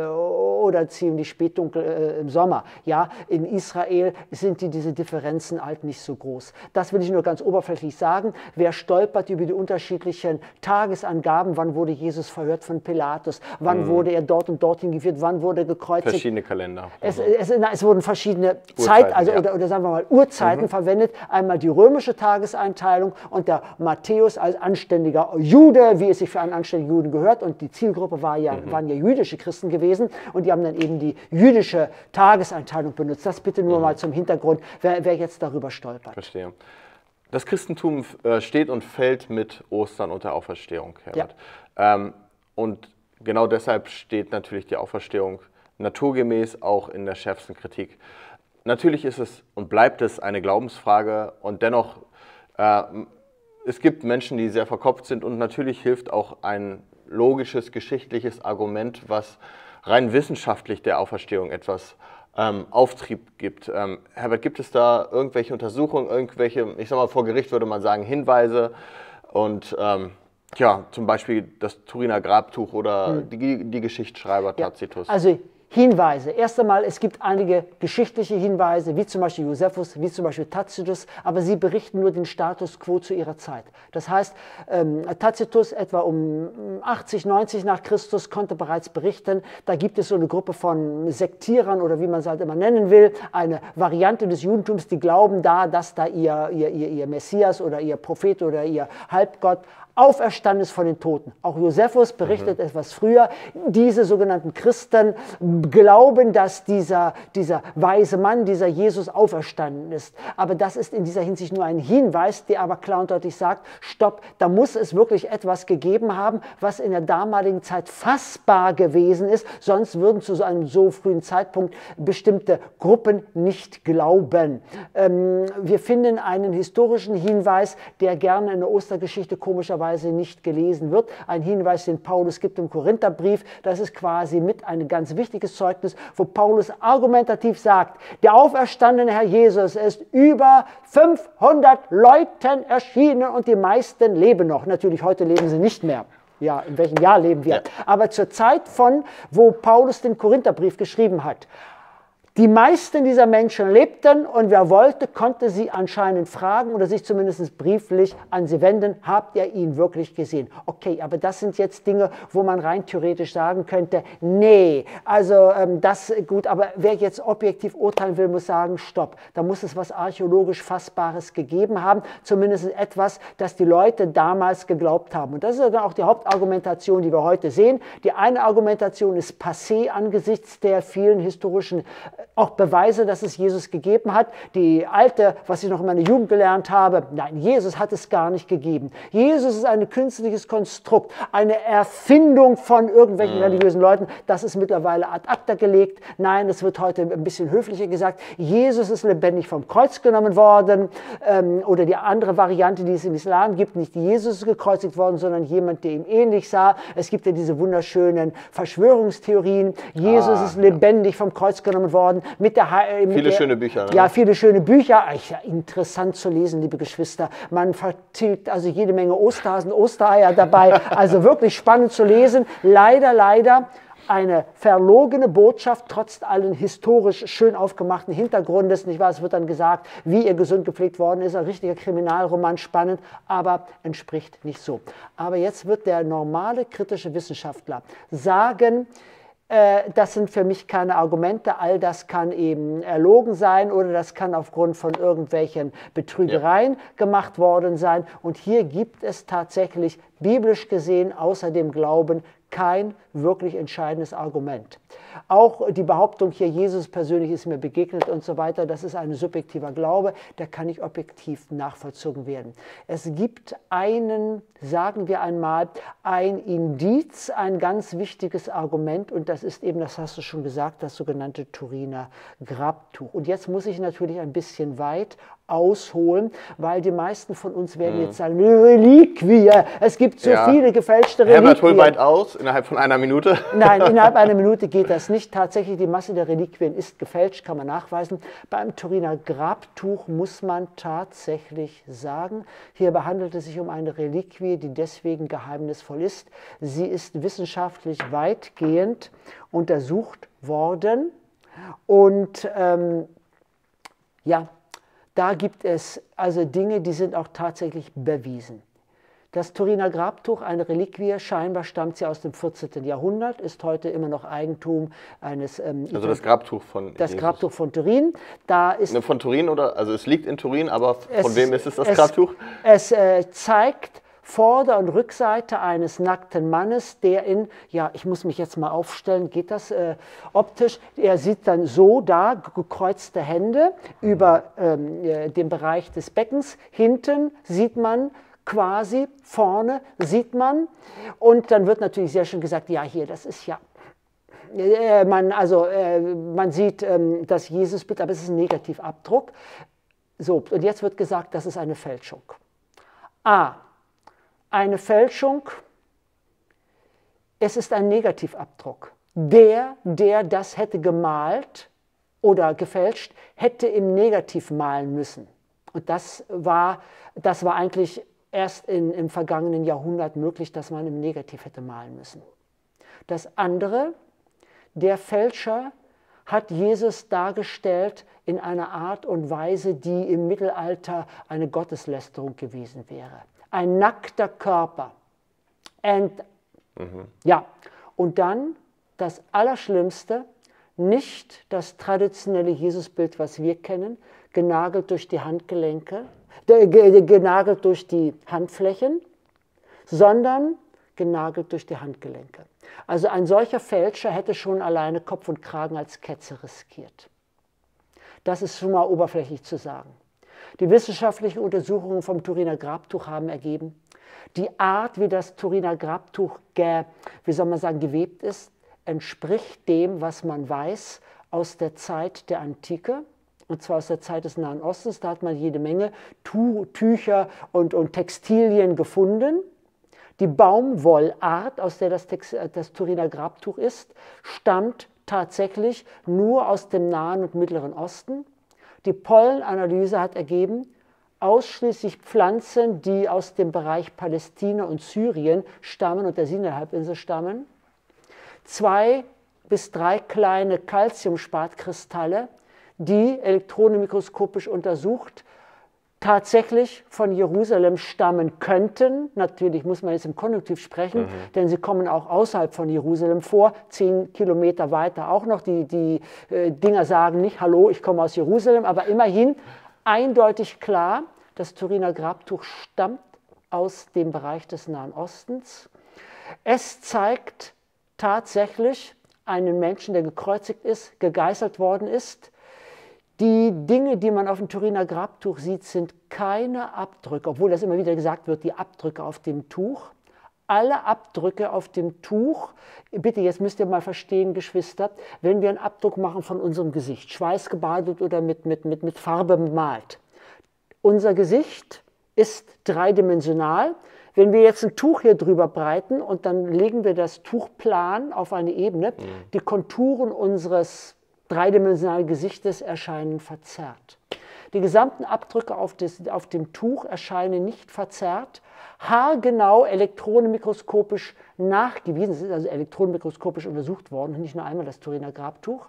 oder ziemlich spät dunkel im Sommer. Ja, in Israel sind diese Differenzen halt nicht so groß. Das will ich nur ganz oberflächlich sagen. Wer stolpert über die unterschiedlichen Tagesangaben, wann wurde Jesus verhört von Pilatus, wann wurde er dort und dorthin geführt, wann wurde er gekreuzigt. Verschiedene Kalender. Es wurden verschiedene oder sagen wir mal Uhrzeiten verwendet. Einmal die römische Tageseinteilung und der Matthäus als anständiger Jude, wie es sich für einen anständigen Juden gehört. Und die Zielgruppe waren ja jüdische Christen gewesen und die haben dann eben die jüdische Tageseinteilung benutzt. Das bitte nur mal zum Hintergrund, wer jetzt darüber stolpert. Verstehe. Das Christentum steht und fällt mit Ostern und der Auferstehung, Herbert. Ja. Und genau deshalb steht natürlich die Auferstehung naturgemäß auch in der schärfsten Kritik. Natürlich ist es und bleibt es eine Glaubensfrage und dennoch, es gibt Menschen, die sehr verkopft sind und natürlich hilft auch ein logisches, geschichtliches Argument, was rein wissenschaftlich der Auferstehung etwas Auftrieb gibt. Herbert, gibt es da irgendwelche Untersuchungen, irgendwelche, ich sag mal vor Gericht würde man sagen, Hinweise und zum Beispiel das Turiner Grabtuch oder die Geschichtsschreiber Tacitus? Also Hinweise. Erst einmal, es gibt einige geschichtliche Hinweise, wie zum Beispiel Josephus, wie zum Beispiel Tacitus, aber sie berichten nur den Status quo zu ihrer Zeit. Das heißt, Tacitus etwa um 80, 90 nach Christus konnte bereits berichten, da gibt es so eine Gruppe von Sektierern oder wie man es halt immer nennen will, eine Variante des Judentums, die glauben dass da ihr Messias oder ihr Prophet oder ihr Halbgott auferstanden ist von den Toten. Auch Josephus berichtet etwas früher. Diese sogenannten Christen glauben, dass dieser weise Mann, dieser Jesus auferstanden ist. Aber das ist in dieser Hinsicht nur ein Hinweis, der aber klar und deutlich sagt, stopp, da muss es wirklich etwas gegeben haben, was in der damaligen Zeit fassbar gewesen ist, sonst würden zu einem so frühen Zeitpunkt bestimmte Gruppen nicht glauben. Wir finden einen historischen Hinweis, der gerne in der Ostergeschichte komischerweise nicht gelesen wird. Ein Hinweis, den Paulus gibt im Korintherbrief, das ist quasi mit ein ganz wichtiges Zeugnis, wo Paulus argumentativ sagt, der auferstandene Herr Jesus ist über 500 Leuten erschienen und die meisten leben noch. Natürlich, heute leben sie nicht mehr. Ja, in welchem Jahr leben wir? Ja. Aber zur Zeit wo Paulus den Korintherbrief geschrieben hat, Die meisten dieser Menschen lebten und wer wollte, konnte sie anscheinend fragen oder sich zumindest brieflich an sie wenden. Habt ihr ihn wirklich gesehen? Okay, aber das sind jetzt Dinge, wo man rein theoretisch sagen könnte, nee, also das gut, aber wer jetzt objektiv urteilen will, muss sagen, stopp. Da muss es was archäologisch Fassbares gegeben haben, zumindest etwas, das die Leute damals geglaubt haben. Und das ist dann auch die Hauptargumentation, die wir heute sehen. Die eine Argumentation ist passé angesichts der vielen historischen auch Beweise, dass es Jesus gegeben hat. Die alte, was ich noch in meiner Jugend gelernt habe, nein, Jesus hat es gar nicht gegeben. Jesus ist ein künstliches Konstrukt, eine Erfindung von irgendwelchen religiösen Leuten. Das ist mittlerweile ad acta gelegt. Nein, es wird heute ein bisschen höflicher gesagt. Jesus ist lebendig vom Kreuz genommen worden. Oder die andere Variante, die es im Islam gibt, nicht Jesus ist gekreuzigt worden, sondern jemand, der ihm ähnlich sah. Es gibt ja diese wunderschönen Verschwörungstheorien. Jesus ist lebendig vom Kreuz genommen worden. Viele schöne Bücher. Ne? Ja, viele schöne Bücher. Ja, interessant zu lesen, liebe Geschwister. Man vertilgt also jede Menge Osterhasen, Ostereier dabei. Also wirklich spannend zu lesen. Leider eine verlogene Botschaft, trotz allen historisch schön aufgemachten Hintergrundes. Nicht wahr? Es wird dann gesagt, wie er gesund gepflegt worden ist. Ein richtiger Kriminalroman, spannend, aber entspricht nicht so. Aber jetzt wird der normale kritische Wissenschaftler sagen, das sind für mich keine Argumente, all das kann eben erlogen sein oder das kann aufgrund von irgendwelchen Betrügereien gemacht worden sein. Und hier gibt es tatsächlich, biblisch gesehen, außer dem Glauben, kein wirklich entscheidendes Argument. Auch die Behauptung hier, Jesus persönlich ist mir begegnet und so weiter, das ist ein subjektiver Glaube, der kann nicht objektiv nachvollzogen werden. Es gibt einen, sagen wir einmal, ein Indiz, ein ganz wichtiges Argument und das ist eben, das hast du schon gesagt, das sogenannte Turiner Grabtuch. Und jetzt muss ich natürlich ein bisschen weit ausholen, weil die meisten von uns werden jetzt sagen, eine Reliquie, es gibt so viele gefälschte Reliquien. Herbert, hol weit aus, innerhalb von einer Minute. Nein, innerhalb einer Minute geht das nicht. Tatsächlich, die Masse der Reliquien ist gefälscht, kann man nachweisen. Beim Turiner Grabtuch muss man tatsächlich sagen, hierbei handelt es sich um eine Reliquie, die deswegen geheimnisvoll ist. Sie ist wissenschaftlich weitgehend untersucht worden und ja, da gibt es also Dinge, die sind auch tatsächlich bewiesen. Das Turiner Grabtuch, eine Reliquie, scheinbar stammt sie aus dem 14. Jahrhundert, ist heute immer noch Eigentum eines... also das Grabtuch von Das Jesus. Grabtuch von Turin. Da ist von Turin oder? Also es liegt in Turin, aber von wem ist es, das Grabtuch? Es zeigt Vorder- und Rückseite eines nackten Mannes, der in, ja, ich muss mich jetzt mal aufstellen, geht das optisch? Er sieht dann so da, gekreuzte Hände über den Bereich des Beckens. Hinten sieht man quasi, vorne sieht man. Und dann wird natürlich sehr schön gesagt, ja, hier, das ist ja... man sieht das Jesusbild, aber es ist ein Negativabdruck. So, und jetzt wird gesagt, das ist eine Fälschung. Eine Fälschung, es ist ein Negativabdruck. Der das hätte gemalt oder gefälscht, hätte im Negativ malen müssen. Und das war eigentlich erst im vergangenen Jahrhundert möglich, dass man im Negativ hätte malen müssen. Das andere, der Fälscher hat Jesus dargestellt in einer Art und Weise, die im Mittelalter eine Gotteslästerung gewesen wäre. Ein nackter Körper. Ja, und dann das Allerschlimmste, nicht das traditionelle Jesusbild, was wir kennen, genagelt durch die Handgelenke, genagelt durch die Handflächen, sondern genagelt durch die Handgelenke. Also ein solcher Fälscher hätte schon alleine Kopf und Kragen als Ketzer riskiert. Das ist schon mal oberflächlich zu sagen. Die wissenschaftlichen Untersuchungen vom Turiner Grabtuch haben ergeben, die Art, wie das Turiner Grabtuch gewebt ist, entspricht dem, was man weiß aus der Zeit der Antike, und zwar aus der Zeit des Nahen Ostens. Da hat man jede Menge Tücher und Textilien gefunden. Die Baumwollart, aus der das Turiner Grabtuch ist, stammt tatsächlich nur aus dem Nahen und Mittleren Osten. Die Pollenanalyse hat ergeben, ausschließlich Pflanzen, die aus dem Bereich Palästina und Syrien stammen und der Sinai-Halbinsel stammen. 2 bis 3 kleine Calciumspatkristalle, die elektronenmikroskopisch untersucht tatsächlich von Jerusalem stammen könnten. Natürlich muss man jetzt im Konjunktiv sprechen, denn sie kommen auch außerhalb von Jerusalem vor, 10 Kilometer weiter auch noch. Die Dinger sagen nicht, hallo, ich komme aus Jerusalem, aber immerhin eindeutig klar, das Turiner Grabtuch stammt aus dem Bereich des Nahen Ostens. Es zeigt tatsächlich einen Menschen, der gekreuzigt ist, gegeißelt worden ist. Die Dinge, die man auf dem Turiner Grabtuch sieht, sind keine Abdrücke, obwohl das immer wieder gesagt wird, die Abdrücke auf dem Tuch. Alle Abdrücke auf dem Tuch, bitte, jetzt müsst ihr mal verstehen, Geschwister, wenn wir einen Abdruck machen von unserem Gesicht, schweißgebadet oder mit Farbe bemalt. Unser Gesicht ist dreidimensional. Wenn wir jetzt ein Tuch hier drüber breiten und dann legen wir das Tuch plan auf eine Ebene, die Konturen unseres dreidimensionalen Gesichtes erscheinen verzerrt. Die gesamten Abdrücke auf dem Tuch erscheinen nicht verzerrt, haargenau elektronenmikroskopisch nachgewiesen, es ist also elektronenmikroskopisch untersucht worden, nicht nur einmal das Turiner Grabtuch.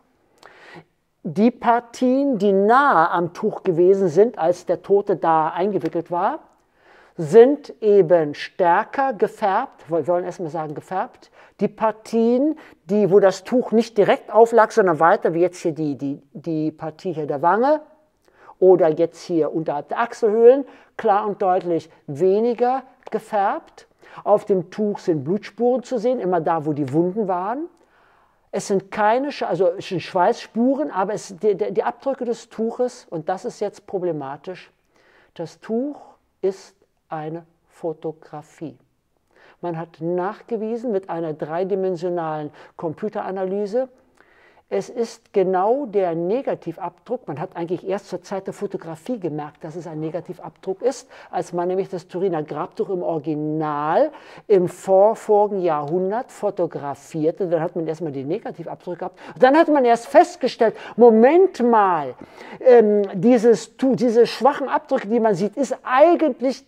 Die Partien, die nahe am Tuch gewesen sind, als der Tote da eingewickelt war, sind eben stärker gefärbt, wir wollen erstmal sagen gefärbt. Die Partien, wo das Tuch nicht direkt auflag, sondern weiter, wie jetzt hier die Partie hier der Wange oder jetzt hier unterhalb der Achselhöhlen, klar und deutlich weniger gefärbt. Auf dem Tuch sind Blutspuren zu sehen, immer da, wo die Wunden waren. Es sind keine Schweißspuren, aber die Abdrücke des Tuches, und das ist jetzt problematisch, das Tuch ist eine Fotografie. Man hat nachgewiesen mit einer dreidimensionalen Computeranalyse, es ist genau der Negativabdruck. Man hat eigentlich erst zur Zeit der Fotografie gemerkt, dass es ein Negativabdruck ist, als man nämlich das Turiner Grabtuch im Original im vorigen Jahrhundert fotografierte. Dann hat man erstmal den Negativabdruck gehabt. Und dann hat man erst festgestellt, Moment mal, diese schwachen Abdrücke, die man sieht, ist eigentlich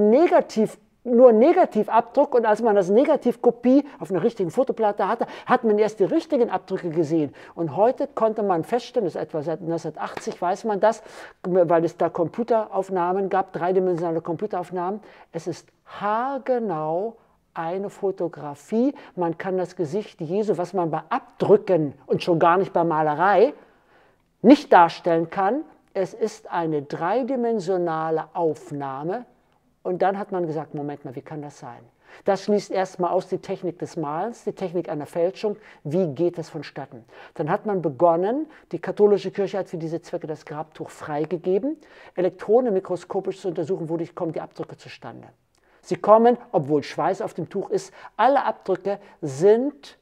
nur Negativabdruck, und als man das Negativkopie auf einer richtigen Fotoplatte hatte, hat man erst die richtigen Abdrücke gesehen. Und heute konnte man feststellen, das ist etwa seit 1980 weiß man das, weil es da Computeraufnahmen gab, dreidimensionale Computeraufnahmen. Es ist haargenau eine Fotografie. Man kann das Gesicht Jesu, was man bei Abdrücken und schon gar nicht bei Malerei nicht darstellen kann, es ist eine dreidimensionale Aufnahme. Und dann hat man gesagt, Moment mal, wie kann das sein? Das schließt erstmal aus die Technik des Malens, die Technik einer Fälschung. Wie geht das vonstatten? Dann hat man begonnen, die katholische Kirche hat für diese Zwecke das Grabtuch freigegeben, elektronenmikroskopisch zu untersuchen, wodurch kommen die Abdrücke zustande. Sie kommen, obwohl Schweiß auf dem Tuch ist, alle Abdrücke sind,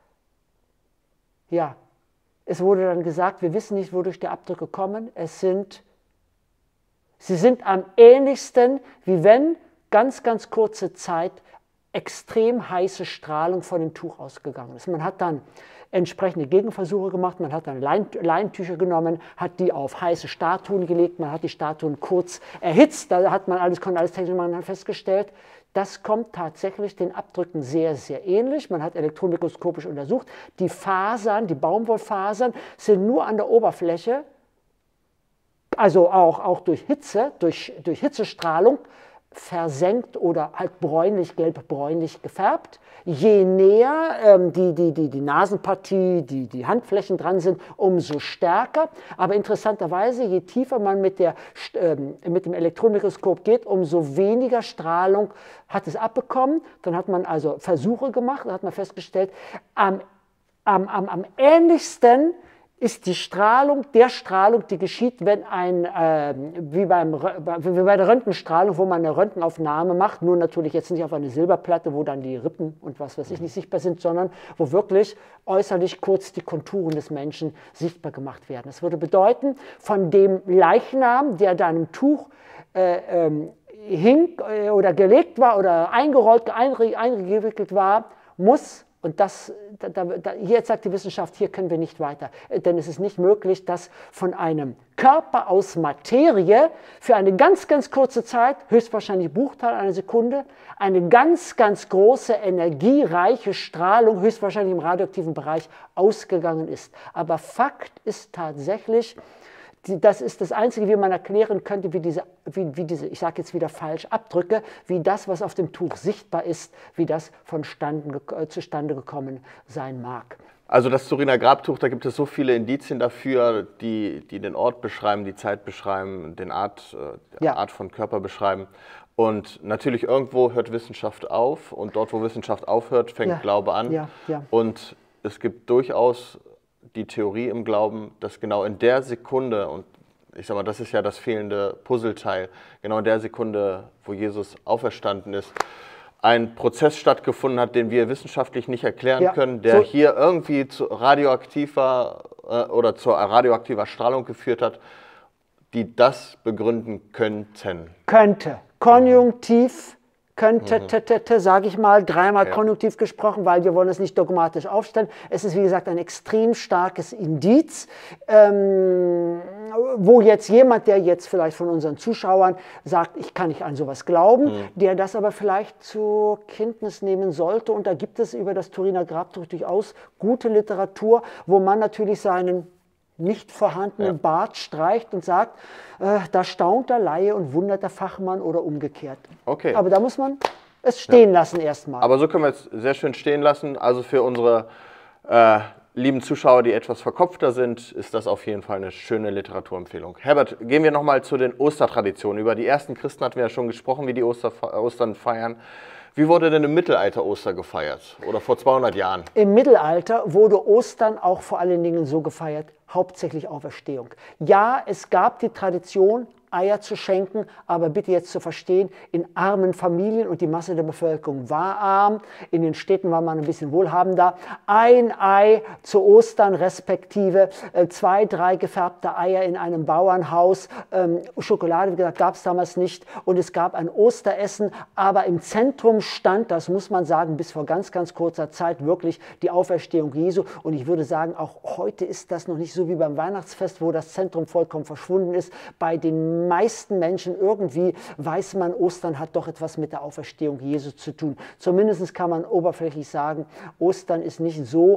ja, es wurde dann gesagt, wir wissen nicht, wodurch die Abdrücke kommen, sie sind am ähnlichsten, wie wenn ganz, ganz kurze Zeit extrem heiße Strahlung von dem Tuch ausgegangen ist. Man hat dann entsprechende Gegenversuche gemacht, man hat dann Leintücher genommen, hat die auf heiße Statuen gelegt, man hat die Statuen kurz erhitzt, da konnte alles technisch machen, man hat festgestellt, das kommt tatsächlich den Abdrücken sehr, sehr ähnlich. Man hat elektronenmikroskopisch untersucht, die Fasern, die Baumwollfasern sind nur an der Oberfläche, also auch durch Hitze, durch Hitzestrahlung, versenkt oder halt bräunlich, gelb-bräunlich gefärbt. Je näher die Nasenpartie, die Handflächen dran sind, umso stärker. Aber interessanterweise, je tiefer man mit dem Elektronenmikroskop geht, umso weniger Strahlung hat es abbekommen. Dann hat man also Versuche gemacht und hat man festgestellt, am ähnlichsten ist die Strahlung, die geschieht, wenn wie bei der Röntgenstrahlung, wo man eine Röntgenaufnahme macht, nur natürlich jetzt nicht auf eine Silberplatte, wo dann die Rippen und was weiß ich nicht sichtbar sind, sondern wo wirklich äußerlich kurz die Konturen des Menschen sichtbar gemacht werden. Das würde bedeuten, von dem Leichnam, der da einem Tuch hing oder gelegt war oder eingerollt, eingewickelt war, muss Und hier sagt die Wissenschaft, hier können wir nicht weiter. Denn es ist nicht möglich, dass von einem Körper aus Materie für eine ganz, ganz kurze Zeit, höchstwahrscheinlich Bruchteil einer Sekunde, eine ganz, ganz große, energiereiche Strahlung, höchstwahrscheinlich im radioaktiven Bereich, ausgegangen ist. Aber Fakt ist tatsächlich, das ist das Einzige, wie man erklären könnte, wie diese, ich sage jetzt wieder falsch, Abdrücke, wie das, was auf dem Tuch sichtbar ist, wie das zustande gekommen sein mag. Also das Turiner Grabtuch, da gibt es so viele Indizien dafür, die den Ort beschreiben, die Zeit beschreiben, die Art von Körper beschreiben. Und natürlich irgendwo hört Wissenschaft auf und dort, wo Wissenschaft aufhört, fängt Glaube an. Und es gibt durchaus die Theorie im Glauben, dass genau in der Sekunde, und ich sag mal, das ist ja das fehlende Puzzleteil, genau in der Sekunde, wo Jesus auferstanden ist, ein Prozess stattgefunden hat, den wir wissenschaftlich nicht erklären können, der hier irgendwie zu radioaktiver Strahlung geführt hat, die das begründen könnten. Könnte. Konjunktiv. Könnte, sage ich mal, dreimal konjunktiv gesprochen, weil wir wollen es nicht dogmatisch aufstellen. Es ist, wie gesagt, ein extrem starkes Indiz, wo jetzt jemand, der jetzt vielleicht von unseren Zuschauern sagt, ich kann nicht an sowas glauben, der das aber vielleicht zur Kenntnis nehmen sollte. Und da gibt es über das Turiner Grabtuch durchaus gute Literatur, wo man natürlich seinen nicht vorhandenen Bart streicht und sagt, da staunt der Laie und wundert der Fachmann oder umgekehrt. Okay. Aber da muss man es stehen lassen erstmal. Aber so können wir es sehr schön stehen lassen. Also für unsere lieben Zuschauer, die etwas verkopfter sind, ist das auf jeden Fall eine schöne Literaturempfehlung. Herbert, gehen wir nochmal zu den Ostertraditionen. Über die ersten Christen hatten wir ja schon gesprochen, wie die Ostern feiern. Wie wurde denn im Mittelalter Oster gefeiert? Oder vor 200 Jahren? Im Mittelalter wurde Ostern auch vor allen Dingen so gefeiert, hauptsächlich Auferstehung. Ja, es gab die Tradition, Eier zu schenken, aber bitte jetzt zu verstehen, in armen Familien, und die Masse der Bevölkerung war arm, in den Städten war man ein bisschen wohlhabender, ein Ei zu Ostern respektive 2, 3 gefärbte Eier in einem Bauernhaus, Schokolade, wie gesagt, gab es damals nicht, und es gab ein Osteressen, aber im Zentrum stand, das muss man sagen, bis vor ganz, ganz kurzer Zeit wirklich die Auferstehung Jesu, und ich würde sagen, auch heute ist das noch nicht so wie beim Weihnachtsfest, wo das Zentrum vollkommen verschwunden ist. Bei den meisten Menschen irgendwie weiß man, Ostern hat doch etwas mit der Auferstehung Jesu zu tun. Zumindest kann man oberflächlich sagen, Ostern ist nicht so,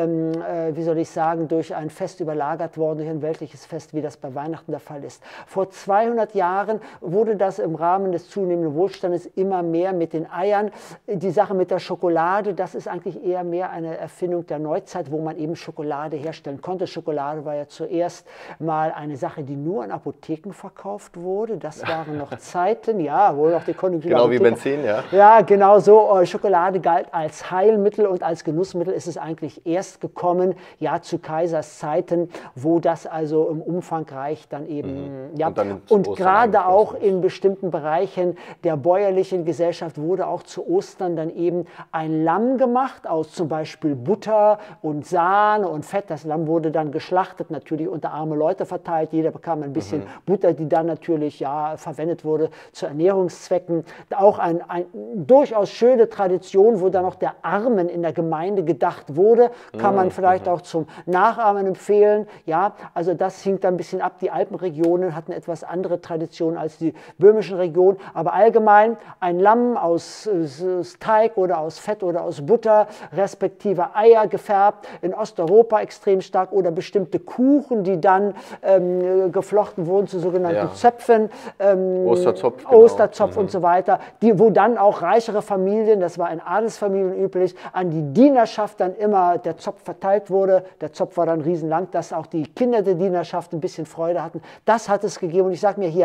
wie soll ich sagen, durch ein Fest überlagert worden, durch ein weltliches Fest, wie das bei Weihnachten der Fall ist. Vor 200 Jahren wurde das im Rahmen des zunehmenden Wohlstandes immer mehr mit den Eiern. Die Sache mit der Schokolade, das ist eigentlich eher mehr eine Erfindung der Neuzeit, wo man eben Schokolade herstellen konnte. Schokolade war ja zuerst mal eine Sache, die nur in Apotheken verkauft wurde. Das waren noch Zeiten, ja, wo noch die Konjunktur. Genau wie Benzin, ja. Ja, genau so. Schokolade galt als Heilmittel, und als Genussmittel ist es eigentlich erst gekommen, ja, zu Kaisers Zeiten, wo das also im Umfangreich dann eben, und gerade auch in bestimmten Bereichen der bäuerlichen Gesellschaft wurde auch zu Ostern dann eben ein Lamm gemacht, aus zum Beispiel Butter und Sahne und Fett. Das Lamm wurde dann geschlachtet, natürlich unter arme Leute verteilt. Jeder bekam ein bisschen Butter, die dann natürlich verwendet wurde zu Ernährungszwecken. Auch eine durchaus schöne Tradition, wo dann noch der Armen in der Gemeinde gedacht wurde, kann man vielleicht auch zum Nachahmen empfehlen. Ja, also das hing dann ein bisschen ab. Die Alpenregionen hatten etwas andere Traditionen als die böhmischen Regionen, aber allgemein ein Lamm aus Teig oder aus Fett oder aus Butter, respektive Eier gefärbt, in Osteuropa extrem stark, oder bestimmte Kuchen, die dann geflochten wurden zu sogenannten Zöpfen, Osterzopf, Osterzopf und so weiter, wo dann auch reichere Familien, das war in Adelsfamilien üblich, an die Dienerschaft dann immer der Zopf verteilt wurde. Der Zopf war dann riesenlang, dass auch die Kinder der Dienerschaft ein bisschen Freude hatten. Das hat es gegeben, und ich sage mir hier,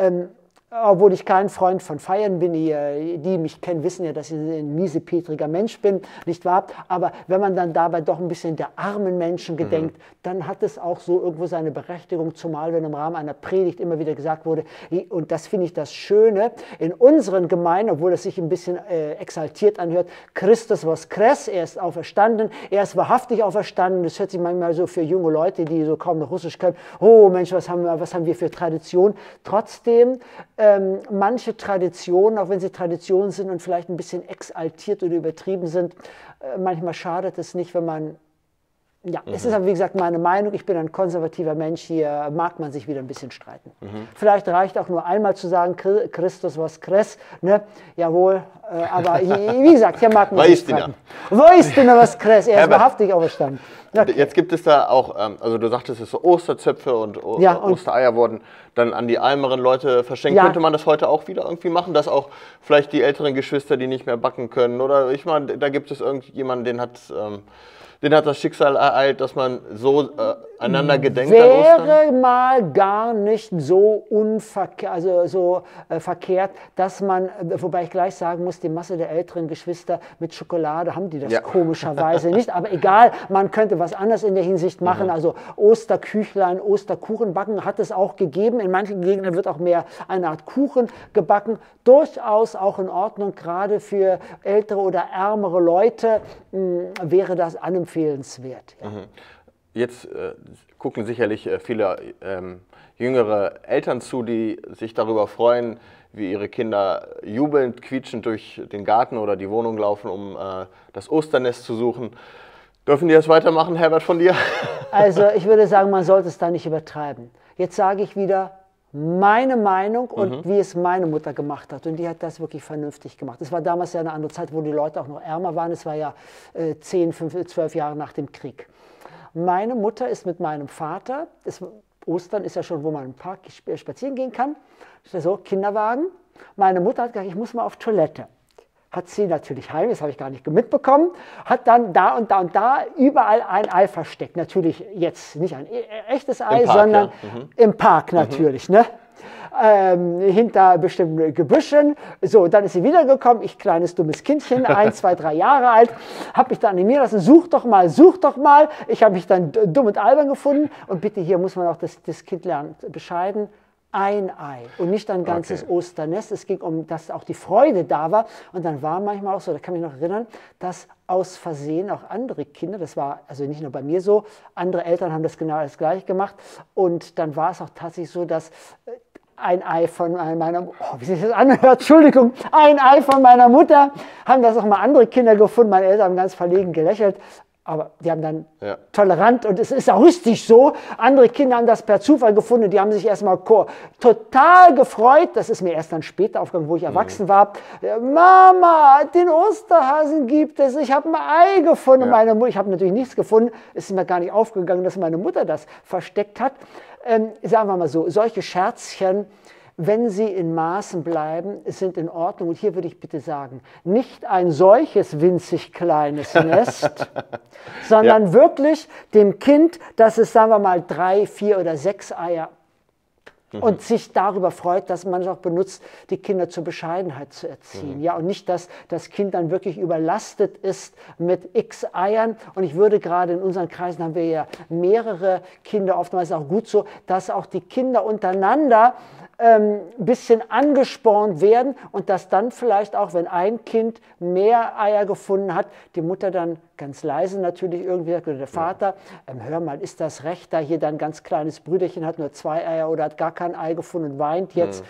obwohl ich kein Freund von Feiern bin, die mich kennen, wissen ja, dass ich ein miesepetriger Mensch bin, nicht wahr? Aber wenn man dann dabei doch ein bisschen der armen Menschen gedenkt, dann hat es auch so irgendwo seine Berechtigung, zumal wenn im Rahmen einer Predigt immer wieder gesagt wurde, und das finde ich das Schöne, in unseren Gemeinden, obwohl es sich ein bisschen exaltiert anhört, Christus was Kres, er ist auferstanden, er ist wahrhaftig auferstanden. Das hört sich manchmal so für junge Leute, die so kaum noch Russisch können, oh Mensch, was haben wir für Tradition. Trotzdem manche Traditionen, auch wenn sie Traditionen sind und vielleicht ein bisschen exaltiert oder übertrieben sind, manchmal schadet es nicht, wenn man, ja, es ist aber wie gesagt meine Meinung, ich bin ein konservativer Mensch, hier mag man sich wieder ein bisschen streiten. Vielleicht reicht auch nur einmal zu sagen, Christus was Kress, ne? Jawohl, aber wie gesagt, hier mag man sich streiten. Wo ist denn was Kress? Er ist wahrhaftig auferstanden. Okay. Jetzt gibt es da auch, also du sagtest, es so Osterzöpfe und Ostereier wurden dann an die ärmeren Leute verschenkt. Ja. Könnte man das heute auch wieder irgendwie machen, dass auch vielleicht die älteren Geschwister, die nicht mehr backen können, oder ich meine, da gibt es irgendjemanden, den hat das Schicksal ereilt, dass man so einander gedenkt an Ostern? Wäre mal gar nicht so verkehrt, dass man, wobei ich gleich sagen muss, die Masse der älteren Geschwister mit Schokolade haben die das komischerweise nicht. Aber egal, man könnte was anderes in der Hinsicht machen. Also Osterküchlein, Osterkuchen backen hat es auch gegeben. In manchen Gegenden wird auch mehr eine Art Kuchen gebacken. Durchaus auch in Ordnung, gerade für ältere oder ärmere Leute wäre das anempfehlenswert. Ja. Jetzt gucken sicherlich viele jüngere Eltern zu, die sich darüber freuen, wie ihre Kinder jubelnd, quietschend durch den Garten oder die Wohnung laufen, um das Osternest zu suchen. Dürfen die das weitermachen, Herbert, von dir? Also ich würde sagen, man sollte es da nicht übertreiben. Jetzt sage ich wieder meine Meinung und wie es meine Mutter gemacht hat. Und die hat das wirklich vernünftig gemacht. Es war damals ja eine andere Zeit, wo die Leute auch noch ärmer waren. Es war ja 10, 5, 12 Jahre nach dem Krieg. Meine Mutter ist mit meinem Vater, Ostern ist ja schon, wo man im Park spazieren gehen kann, so Kinderwagen. Meine Mutter hat gesagt, ich muss mal auf Toilette. Hat sie natürlich heim, das habe ich gar nicht mitbekommen, hat dann da und da und da überall ein Ei versteckt. Natürlich jetzt nicht ein echtes Ei, Park, sondern im Park natürlich. Ne? Hinter bestimmten Gebüschen. So, dann ist sie wiedergekommen, ich kleines dummes Kindchen, 1, 2, 3 Jahre alt, habe mich dann animieren lassen, such doch mal. Ich habe mich dann dumm und albern gefunden und bitte, hier muss man auch das Kind lernen, bescheiden. Ein Ei und nicht ein ganzes Osternest. Es ging um, dass auch die Freude da war. Und dann war manchmal auch so, da kann ich mich noch erinnern, dass aus Versehen auch andere Kinder, das war also nicht nur bei mir so, andere Eltern haben das genau das Gleiche gemacht. Und dann war es auch tatsächlich so, dass ein Ei von meiner, wie sich das anhört, Entschuldigung, ein Ei von meiner Mutter, haben das auch mal andere Kinder gefunden. Meine Eltern haben ganz verlegen gelächelt. Aber die haben dann tolerant, und es ist auch richtig so, andere Kinder haben das per Zufall gefunden, die haben sich erstmal total gefreut, das ist mir erst dann später aufgegangen, wo ich erwachsen war. Mama, den Osterhasen gibt es, ich habe ein Ei gefunden. Meine Mutter, ich habe natürlich nichts gefunden, es ist mir gar nicht aufgegangen, dass meine Mutter das versteckt hat. Sagen wir mal so, solche Scherzchen, wenn sie in Maßen bleiben, sind in Ordnung. Und hier würde ich bitte sagen, nicht ein solches winzig kleines Nest, sondern wirklich dem Kind, dass es, sagen wir mal, 3, 4 oder 6 Eier und sich darüber freut, dass man es auch benutzt, die Kinder zur Bescheidenheit zu erziehen. Ja, und nicht, dass das Kind dann wirklich überlastet ist mit x Eiern. Und ich würde gerade in unseren Kreisen, haben wir ja mehrere Kinder, oftmals auch gut so, dass auch die Kinder untereinander ein bisschen angespornt werden und dass dann vielleicht auch, wenn ein Kind mehr Eier gefunden hat, die Mutter dann ganz leise natürlich irgendwie sagt, oder der Vater, hör mal, ist das recht, da hier dein ganz kleines Brüderchen hat nur 2 Eier oder hat gar kein Ei gefunden und weint jetzt.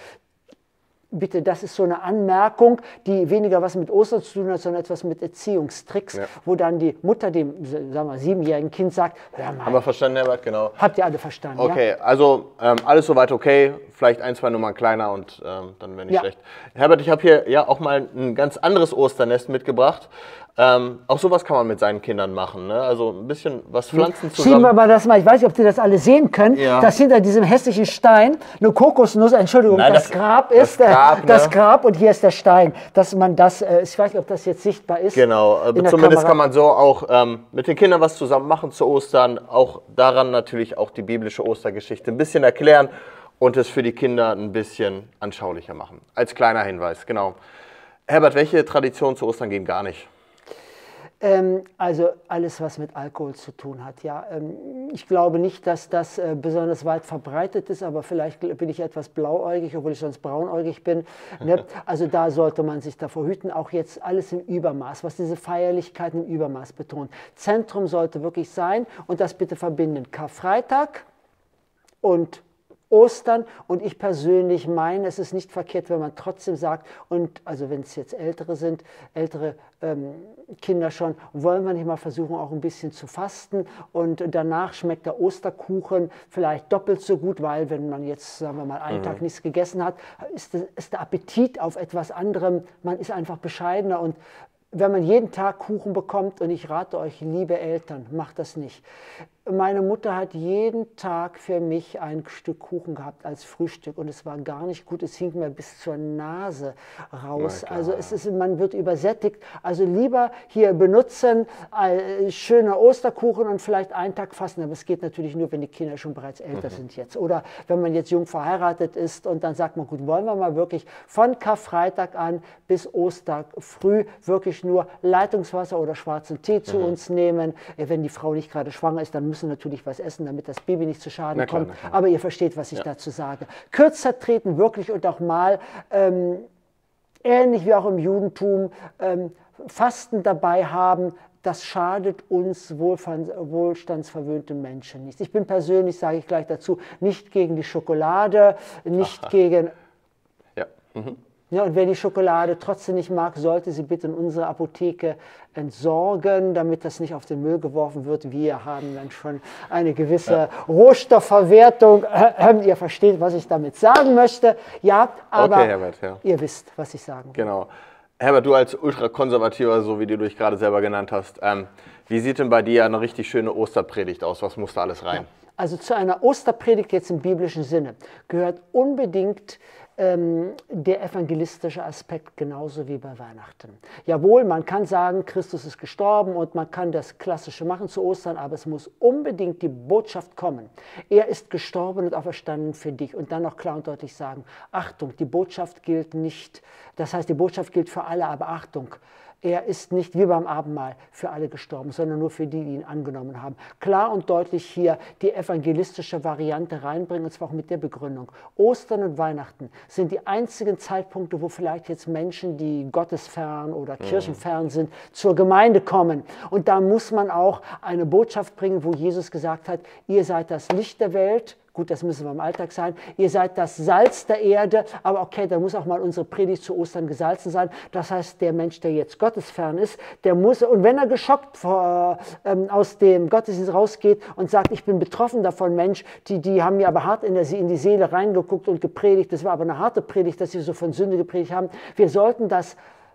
Bitte, das ist so eine Anmerkung, die weniger was mit Ostern zu tun hat, sondern etwas mit Erziehungstricks, wo dann die Mutter dem, sagen wir, 7-jährigen Kind sagt, hör mal. Haben wir verstanden, Herbert? Genau. Habt ihr alle verstanden, okay, also alles soweit okay, vielleicht 1, 2 Nummern kleiner und dann wäre nicht schlecht. Herbert, ich habe hier ja auch mal ein ganz anderes Osternest mitgebracht. Auch sowas kann man mit seinen Kindern machen, ne? Also ein bisschen was pflanzen zusammen. Schieben wir mal das mal, ich weiß nicht, ob Sie das alle sehen können, dass hinter diesem hässlichen Stein eine Kokosnuss, Entschuldigung, nein, das Grab ist, das Grab und hier ist der Stein, dass man das, ich weiß nicht, ob das jetzt sichtbar ist. Genau, zumindest kann man so auch mit den Kindern was zusammen machen zu Ostern, auch daran natürlich auch die biblische Ostergeschichte ein bisschen erklären und es für die Kinder ein bisschen anschaulicher machen. Als kleiner Hinweis, genau. Herbert, welche Traditionen zu Ostern gehen gar nicht? Also alles, was mit Alkohol zu tun hat, ja. Ich glaube nicht, dass das besonders weit verbreitet ist, aber vielleicht bin ich etwas blauäugig, obwohl ich sonst braunäugig bin. Ne? Also da sollte man sich davor hüten, auch jetzt alles im Übermaß, was diese Feierlichkeiten im Übermaß betont. Zentrum sollte wirklich sein und das bitte verbinden. Karfreitag und Ostern, und ich persönlich meine, es ist nicht verkehrt, wenn man trotzdem sagt, und also wenn es jetzt Ältere sind, ältere Kinder schon, wollen wir nicht mal versuchen, auch ein bisschen zu fasten, und danach schmeckt der Osterkuchen vielleicht doppelt so gut, weil wenn man jetzt, sagen wir mal, einen Tag nichts gegessen hat, ist der Appetit auf etwas anderem, man ist einfach bescheidener, und wenn man jeden Tag Kuchen bekommt, und ich rate euch, liebe Eltern, macht das nicht. Meine Mutter hat jeden Tag für mich ein Stück Kuchen gehabt als Frühstück, und es war gar nicht gut, es hing mir bis zur Nase raus. Also man wird übersättigt. Also lieber hier benutzen, schöner Osterkuchen und vielleicht einen Tag fasten, aber es geht natürlich nur, wenn die Kinder schon bereits älter sind jetzt. Oder wenn man jetzt jung verheiratet ist und dann sagt man, gut, wollen wir mal wirklich von Karfreitag an bis Ostern früh wirklich nur Leitungswasser oder schwarzen Tee zu uns nehmen. Wenn die Frau nicht gerade schwanger ist, dann müssen natürlich was essen, damit das Baby nicht zu Schaden kommt. Aber ihr versteht, was ich dazu sage. Kürzer treten wirklich, und auch mal, ähnlich wie auch im Judentum, Fasten dabei haben, das schadet uns wohlstandsverwöhnten Menschen nicht. Ich bin persönlich, sage ich gleich dazu, nicht gegen die Schokolade, nicht gegen... Ja. Ja, und wer die Schokolade trotzdem nicht mag, sollte sie bitte in unsere Apotheke entsorgen, damit das nicht auf den Müll geworfen wird. Wir haben dann schon eine gewisse Rohstoffverwertung. Ihr versteht, was ich damit sagen möchte. Ja, aber okay, Herbert, ihr wisst, was ich sagen will. Genau. Herbert, du als Ultrakonservativer, so wie du dich gerade selber genannt hast, wie sieht denn bei dir eine richtig schöne Osterpredigt aus? Was muss da alles rein? Ja, also zu einer Osterpredigt jetzt im biblischen Sinne gehört unbedingt der evangelistische Aspekt, genauso wie bei Weihnachten. Jawohl, man kann sagen, Christus ist gestorben, und man kann das Klassische machen zu Ostern, aber es muss unbedingt die Botschaft kommen. Er ist gestorben und auferstanden für dich. Und dann noch klar und deutlich sagen, Achtung, die Botschaft gilt nicht, das heißt, die Botschaft gilt für alle, aber Achtung, er ist nicht wie beim Abendmahl für alle gestorben, sondern nur für die, die ihn angenommen haben. Klar und deutlich hier die evangelistische Variante reinbringen, und zwar auch mit der Begründung. Ostern und Weihnachten sind die einzigen Zeitpunkte, wo vielleicht jetzt Menschen, die gottesfern oder kirchenfern sind, zur Gemeinde kommen. Und da muss man auch eine Botschaft bringen, wo Jesus gesagt hat, ihr seid das Licht der Welt. Gut, das müssen wir im Alltag sein. Ihr seid das Salz der Erde, aber okay, da muss auch mal unsere Predigt zu Ostern gesalzen sein. Das heißt, der Mensch, der jetzt gottesfern ist, der muss, und wenn er geschockt aus dem Gottesdienst rausgeht und sagt, ich bin betroffen davon, Mensch, die haben mir aber hart in die Seele reingeguckt und gepredigt, das war aber eine harte Predigt, dass sie so von Sünde gepredigt haben. Wir sollten das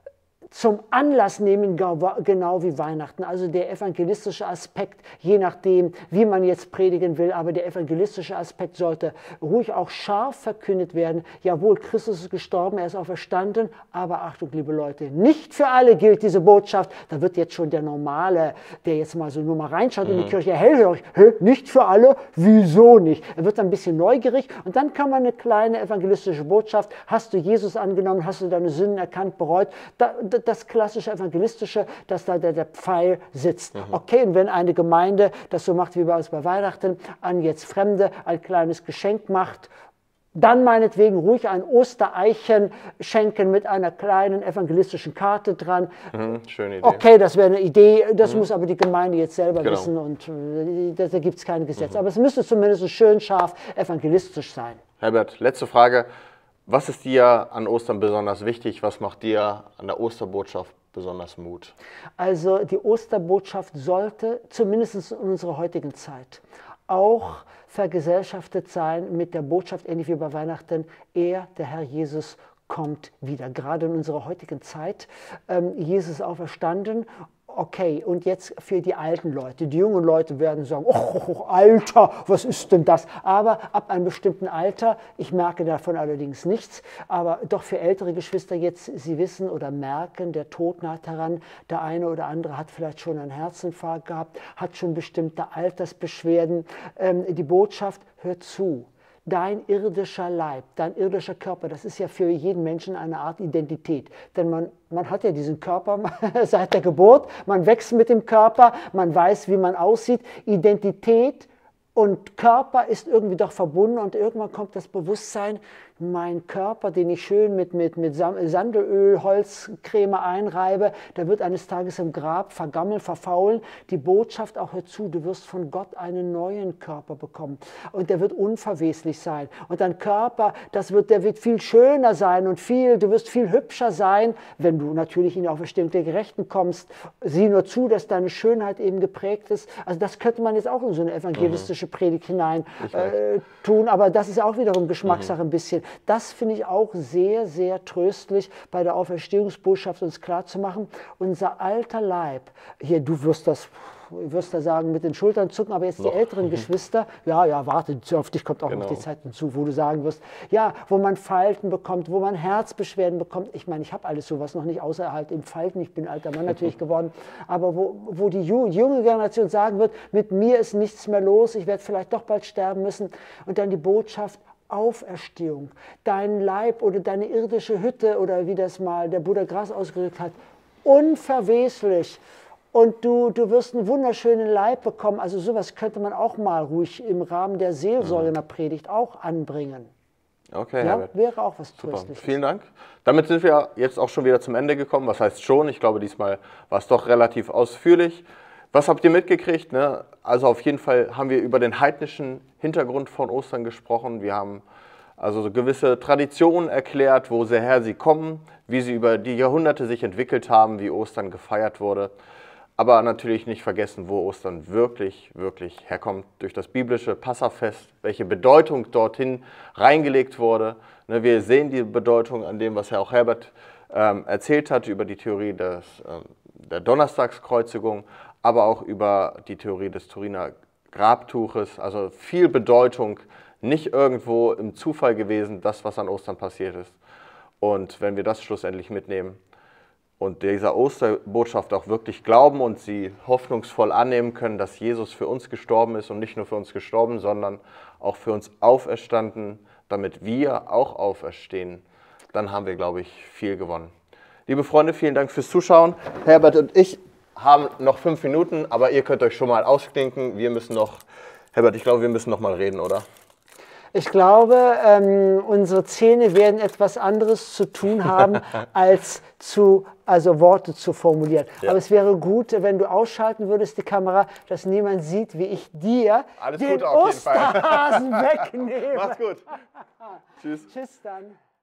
zum Anlass nehmen, genau wie Weihnachten. Also der evangelistische Aspekt, je nachdem, wie man jetzt predigen will, aber der evangelistische Aspekt sollte ruhig auch scharf verkündet werden. Jawohl, Christus ist gestorben, er ist auferstanden, aber Achtung, liebe Leute, nicht für alle gilt diese Botschaft. Da wird jetzt schon der Normale, der jetzt mal so nur mal reinschaut in die Kirche, hellhörig, nicht für alle, wieso nicht? Er wird ein bisschen neugierig, und dann kann man eine kleine evangelistische Botschaft, hast du Jesus angenommen, hast du deine Sünden erkannt, bereut, das klassische Evangelistische, dass da der Pfeil sitzt. Okay, und wenn eine Gemeinde das so macht wie bei uns bei Weihnachten, an jetzt Fremde ein kleines Geschenk macht, dann meinetwegen ruhig ein Ostereichen schenken mit einer kleinen evangelistischen Karte dran. Schöne Idee. Okay, das wäre eine Idee, das muss aber die Gemeinde jetzt selber wissen, und da gibt es kein Gesetz. Aber es müsste zumindest schön scharf evangelistisch sein. Herbert, letzte Frage. Was ist dir an Ostern besonders wichtig? Was macht dir an der Osterbotschaft besonders Mut? Also die Osterbotschaft sollte, zumindest in unserer heutigen Zeit, auch vergesellschaftet sein mit der Botschaft, ähnlich wie bei Weihnachten, der Herr Jesus kommt wieder. Gerade in unserer heutigen Zeit, Jesus ist auferstanden. Okay, und jetzt für die alten Leute. Die jungen Leute werden sagen, oh, Alter, was ist denn das? Aber ab einem bestimmten Alter, ich merke davon allerdings nichts, aber doch für ältere Geschwister jetzt, sie wissen oder merken, der Tod naht heran. Der eine oder andere hat vielleicht schon einen Herzinfarkt gehabt, hat schon bestimmte Altersbeschwerden. Die Botschaft, hört zu. Dein irdischer Leib, dein irdischer Körper, das ist ja für jeden Menschen eine Art Identität. Denn man hat ja diesen Körper seit der Geburt, man wächst mit dem Körper, man weiß, wie man aussieht. Identität und Körper ist irgendwie doch verbunden, und irgendwann kommt das Bewusstsein, mein Körper, den ich schön mit Sandelöl, Holzcreme einreibe, der wird eines Tages im Grab vergammeln, verfaulen. Die Botschaft auch hierzu, du wirst von Gott einen neuen Körper bekommen und der wird unverweslich sein. Und dein Körper, der wird viel schöner sein und du wirst viel hübscher sein, wenn du natürlich in die Auferstehung der Gerechten kommst. Sieh nur zu, dass deine Schönheit eben geprägt ist. Also das könnte man jetzt auch in so eine evangelistische Predigt hinein tun, aber das ist auch wiederum Geschmackssache ein bisschen. Das finde ich auch sehr, sehr tröstlich bei der Auferstehungsbotschaft uns klarzumachen. Unser alter Leib, hier, du wirst da sagen, mit den Schultern zucken, aber jetzt die älteren Geschwister, ja, warte, auf dich kommt auch noch die Zeit hinzu, wo du sagen wirst, ja, wo man Falten bekommt, wo man Herzbeschwerden bekommt. Ich meine, ich habe alles sowas noch nicht, außer halt im Falten, ich bin ein alter Mann natürlich geworden, aber wo die junge Generation sagen wird, mit mir ist nichts mehr los, ich werde vielleicht doch bald sterben müssen. Und dann die Botschaft, Auferstehung, dein Leib oder deine irdische Hütte oder wie das mal der Bruder Grass ausgedrückt hat, unverweslich. Und du wirst einen wunderschönen Leib bekommen. Also sowas könnte man auch mal ruhig im Rahmen der Seelsorge in der Predigt auch anbringen. Okay, ja, Herbert. Wäre auch was Tröstliches. Vielen Dank. Damit sind wir jetzt auch schon wieder zum Ende gekommen. Was heißt schon? Ich glaube, diesmal war es doch relativ ausführlich. Was habt ihr mitgekriegt? Ne? Also auf jeden Fall haben wir über den heidnischen Hintergrund von Ostern gesprochen. Wir haben also so gewisse Traditionen erklärt, woher sie kommen, wie sie über die Jahrhunderte sich entwickelt haben, wie Ostern gefeiert wurde. Aber natürlich nicht vergessen, wo Ostern wirklich, wirklich herkommt, durch das biblische Passafest, welche Bedeutung dorthin reingelegt wurde. Wir sehen die Bedeutung an dem, was auch Herbert erzählt hat, über die Theorie der Donnerstagskreuzigung, aber auch über die Theorie des Turiner Grabtuches. Also viel Bedeutung, nicht irgendwo im Zufall gewesen, das, was an Ostern passiert ist. Und wenn wir das schlussendlich mitnehmen, und dieser Osterbotschaft auch wirklich glauben und sie hoffnungsvoll annehmen können, dass Jesus für uns gestorben ist und nicht nur für uns gestorben, sondern auch für uns auferstanden, damit wir auch auferstehen, dann haben wir, glaube ich, viel gewonnen. Liebe Freunde, vielen Dank fürs Zuschauen. Herbert und ich haben noch 5 Minuten, aber ihr könnt euch schon mal ausklinken. Herbert, ich glaube, wir müssen noch mal reden, oder? Ich glaube, unsere Zähne werden etwas anderes zu tun haben, als Worte zu formulieren. Ja. Aber es wäre gut, wenn du ausschalten würdest, die Kamera, dass niemand sieht, wie ich dir den Osterhasen wegnehme. Mach's gut. Tschüss. Tschüss dann.